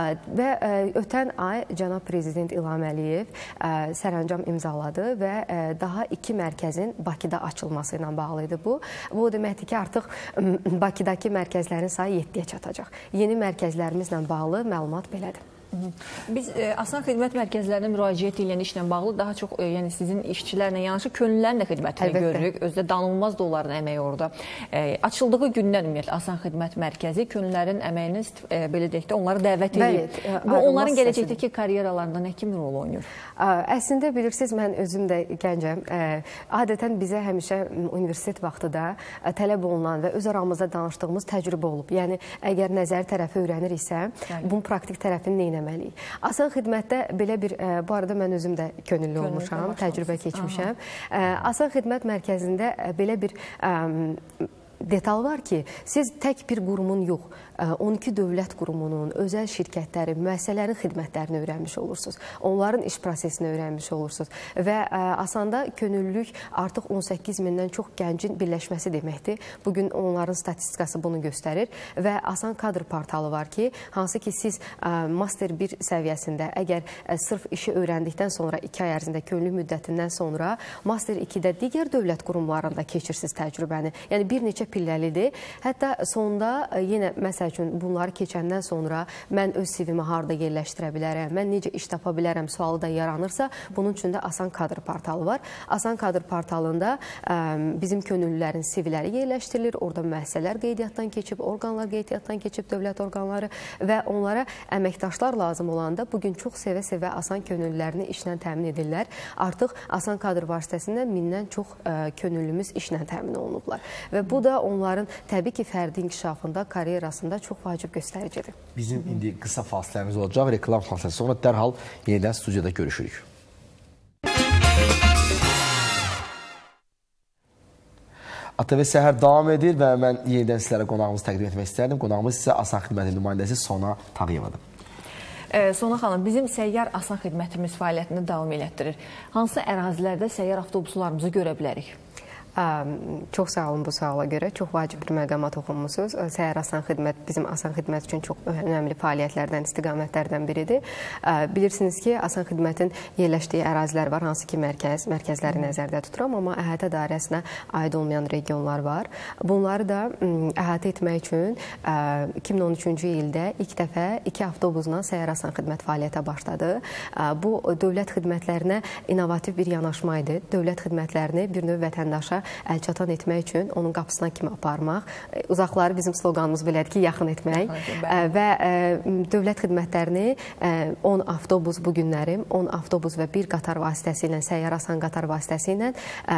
Və ötən ay cənab Prezident İlham Əliyev sərəncam imzaladı və daha iki mərkəzin Bakıda açılması ilə bağlı idi bu. Bu o deməkdir ki, artıq Bakıdakı mərkəzlərin sayı yeddiyə çatacaq. Yeni mərkəzlərimizlə bağlı məlumat belədir. Biz e, Asan xidmət mərkəzlərinə müraciət edən işlə bağlı daha çox e, yəni sizin işçilərlə yanaşı könüllülərin də xidmətini görürük. Özdə danılmaz da onların əməyi orada. E, açıldığı gündən ümumiyyətlə Asan xidmət mərkəzi könüllülərin əməyini e, belə deyək də onları dəvət edib. Bu onların gələcəkdəki karyeralarında nə kimi rol oynayır? Əslində bilirsiniz, mən özüm də gəncəm. Adətən bizə həmişə universitet vaxtıda tələb olunan və öz aramızda danışdığımız təcrübə olub. Yəni, əgər nəzəri tərəfi öyrəniriksə, bunun praktik tərəfini neynə etməliyik. Asan xidmətdə belə bir, bu arada mən özüm də könüllü olmuşam, təcrübə keçmişəm. Asan xidmət mərkəzində belə bir detal var ki, siz tək bir qurumun yox, on iki dövlət qurumunun, özəl şirkətlərin, müəssisələrin xidmətlərini öyrənmiş olursunuz. Onların iş prosesini öyrənmiş olursunuz. Və Asanda könüllülük artıq on səkkiz mindən çox gəncin birləşməsi deməkdir. Bugün onların statistikası bunu göstərir. Və Asan kadr portalı var ki, hansı ki siz master bir səviyyəsində, əgər sırf işi öyrəndikdən sonra iki ay ərzində, könüllü müddətindən sonra master ikidə digər dövlət qurumlarında keçirsiniz təcrübəni. Yəni bir neçə pilləlidir. Hətta sonda yenə məsəl üçün bunları keçəndən sonra mən öz C V-mi harada yerləşdirə bilərəm, mən necə iş tapa bilərəm sualı da yaranırsa, bunun üçün də Asan kadr portalı var. Asan kadr portalında ə, bizim könüllülərin C V-ləri yerləşdirilir. Orada müəssisələr qeydiyyatdan keçib, orqanlar qeydiyyatdan keçib, dövlət orqanları və onlara əməkdaşlar lazım olanda bugün çox sevə-sevə Asan könüllülərini işlə təmin edirlər. Artıq Asan kadr vasitəsində mindən çox ə, könüllümüz işlə təmin olunublar. Və bu da onların təbii ki, fərdi inkişafında, karyerasında çox vacib göstəricidir. Bizim indi qısa fasiləmiz olacaq, reklam fasiləsi. Sonra dərhal yenidən studiyada görüşürük. A T V Səhər davam edir və mən yenidən sizlərə qonağımızı təqdim etmək istərdim. Qonağımız isə Asan xidməti nümayəndəsi Sona Tağıyevadır. E, Sona xanım, bizim səyyar Asan xidmətimiz fəaliyyətini davam elətdirir. Hansı ərazilərdə səyyar avtobuslarımızı görə bilərik? Çox sağ olun bu suala görə. Çox vacib bir məqama toxunmusunuz. Səhər Asan Xidmət bizim Asan Xidmət üçün çox önəmli fəaliyyətlərdən, istiqamətlərdən biridir. Bilirsiniz ki, Asan Xidmətin yerləşdiyi ərazilər var, hansı ki mərkəz, mərkəzləri nəzərdə tuturam, amma əhatə dairəsinə aid olmayan regionlar var. Bunları da əhatə etmək üçün iki min on üçüncü ildə ilk dəfə iki avtobusla Səhər Asan Xidmət fəaliyyətə başladı. Bu, dövlət xidmətlərinə innovativ bir yanaşma idi. Dövlət xidmətlərini bir növ vətəndaşa əlçatan etmək üçün onun qapısına kimi aparmaq. Uzaqları bizim sloqanımız belədir ki, yaxın etmək. Və dövlət xidmətlərini on avtobus bu günləri, on avtobus və bir qatar vasitəsilə, Səyyar Asan qatar vasitəsilə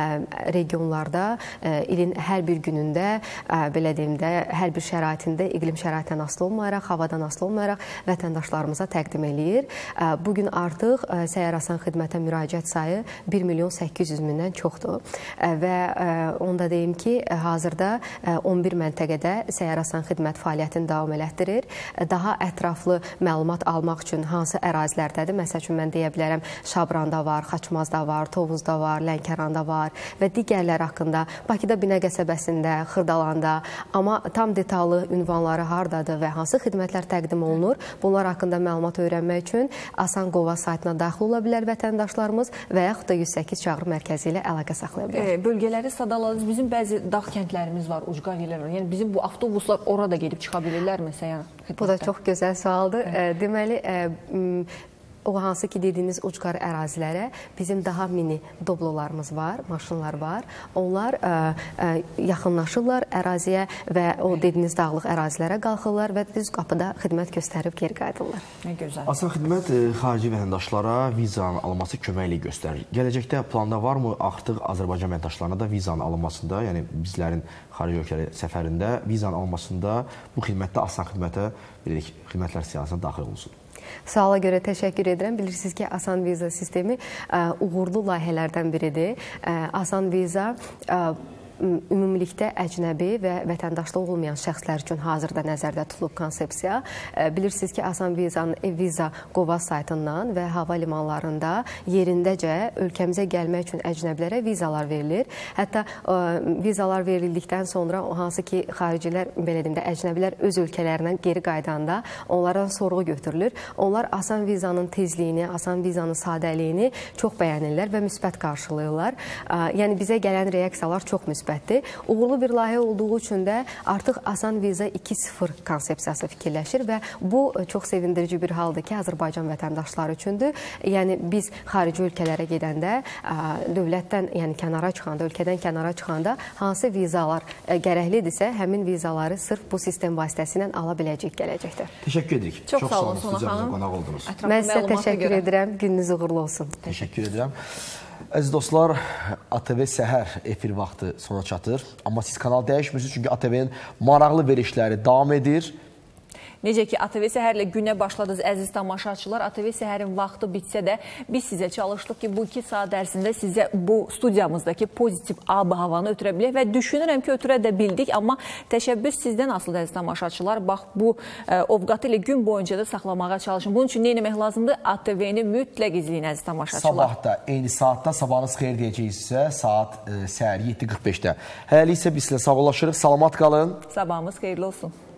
regionlarda ilin hər bir günündə, belə deyim də, hər bir şəraitində, iqlim şəraitindən asılı olmayaraq, havadan asılı olmayaraq vətəndaşlarımıza təqdim eləyir. Bugün artıq Səhər Asan xidmətə müraciət sayı bir milyon səkkiz yüz mindən çoxdur. Və onu da deyim ki, hazırda on bir məntəqədə Səhər Asan xidmət fəaliyyətini davam elətdirir. Daha ətraflı məlumat almaq üçün hansı ərazilərdədir? Məsəl üçün, mən deyə bilərəm, Şabranda var, Xaçmazda var, Tovuzda var, Lənkəranda var və digərlər haqqında, Bakıda Binə qəsəbəsində, Xırdalanda, amma tam detallı ünvanları hardadır və hansı xidmətlər təqdim olunur, bunlar haqqında məlumat öyrənmək üçün Asan Qova saytına daxil ola bilər vətəndaşlarımız və yaxud da yüz səkkiz çağrı mərkəzi ilə əlaqə saxlaya bilər. E, bölgələri sadaladınız. Bizim bəzi dağ kəndlərimiz var, ucqar yerlər var. Yəni bizim bu avtobuslar orada gedib çıxa bilirlərmi Səyyar xidmətdə? Bu da çox gözəl sualdır. E, deməli, e, o hansı ki dediyiniz ucqar ərazilərə bizim daha mini doblolarımız var, maşınlar var. Onlar ə, ə, yaxınlaşırlar əraziyə və o dediyiniz dağlıq ərazilərə qalxırlar və düz qapıda xidmət göstərib geri qayıdırlar. Nə gözəl. Asan Xidmət xarici vətəndaşlara vizanın alınması köməklik göstərir. Gələcəkdə planda varmı artıq Azərbaycan vətəndaşlarına da vizanın alınmasında, yəni bizlərin xarici ölkələri səfərində vizanın alınmasında bu xidmətdə Asan Xidmətə bilirik, xidmətlər siyasətine daxil olunsun? Suala görə təşəkkür edirəm. Bilirsiniz ki, Asan Viza sistemi ə, uğurlu layihələrdən biridir. Ə, Asan Viza ə, ümumilikdə əcnəbi və vətəndaşlığı olmayan şəxslər üçün hazırda nəzərdə tutulub konsepsiya. Bilirsiniz ki, Asan Vizanın e-viza Qova saytından və hava limanlarında yerindəcə ölkəmizə gəlmək üçün əcnəbilərə vizalar verilir. Hətta ə, vizalar verildikdən sonra hansı ki, xaricilər, belə deyim də, əcnəbilər öz ölkələrindən geri qaydanda onlara sorğu götürülür. Onlar Asan Vizanın tezliyini, Asan Vizanın sadəliyini çox bəyənirlər və müsbət qarşılayırlar. Ə, yəni bizə gələn reaksiyalar çox müsbət. Uğurlu bir layihə olduğu üçün də artıq Asan Viza iki sıfır konsepsiyası fikirləşir və bu çox sevindirici bir haldır ki, Azərbaycan vətəndaşları üçündür. Yəni biz xarici ölkələrə gedəndə, dövlətdən, yəni kənara çıxanda, ölkədən kənara çıxanda hansı vizalar gərəklidirsə, həmin vizaları sırf bu sistem vasitəsilə ala biləcək gələcəkdir. Təşəkkür edirik. Çox sağ olun, Sona xanım. Qonaq oldunuz. Mən sizə təşəkkür edirəm. Gününüz uğurlu olsun. Təşəkkür edirəm. Əziz dostlar, A T V Səhər efir vaxtı sona çatır. Amma siz kanal dəyişmirsiniz, çünki A T V-nin maraqlı verilişləri davam edir. Necə ki, A T V Səhərlə günə başladınız, əziz tamaşaçılar. A T V Səhərin vaxtı bitsə də biz sizə çalışdıq ki, bu iki saat ərzində sizə bu studiyamızdakı pozitiv ab havanı ötürə bilək və düşünürəm ki, ötürə də bildik. Amma təşəbbüs sizdən asılıdır, əziz tamaşaçılar. Bax, bu ə, ovqatı ilə gün boyunca da saxlamağa çalışın. Bunun üçün nə etmək lazımdır? A T V-ni mütləq izləyin, əziz tamaşaçılar. Sabahda, eyni saatda, sabahınız xeyir deyəcəksə, saat ə, səhər yeddi qırx beşdə. Hələlik isə biz sizlə sağollaşırıq. Salamat qalın. Sabahımız xeyirli olsun.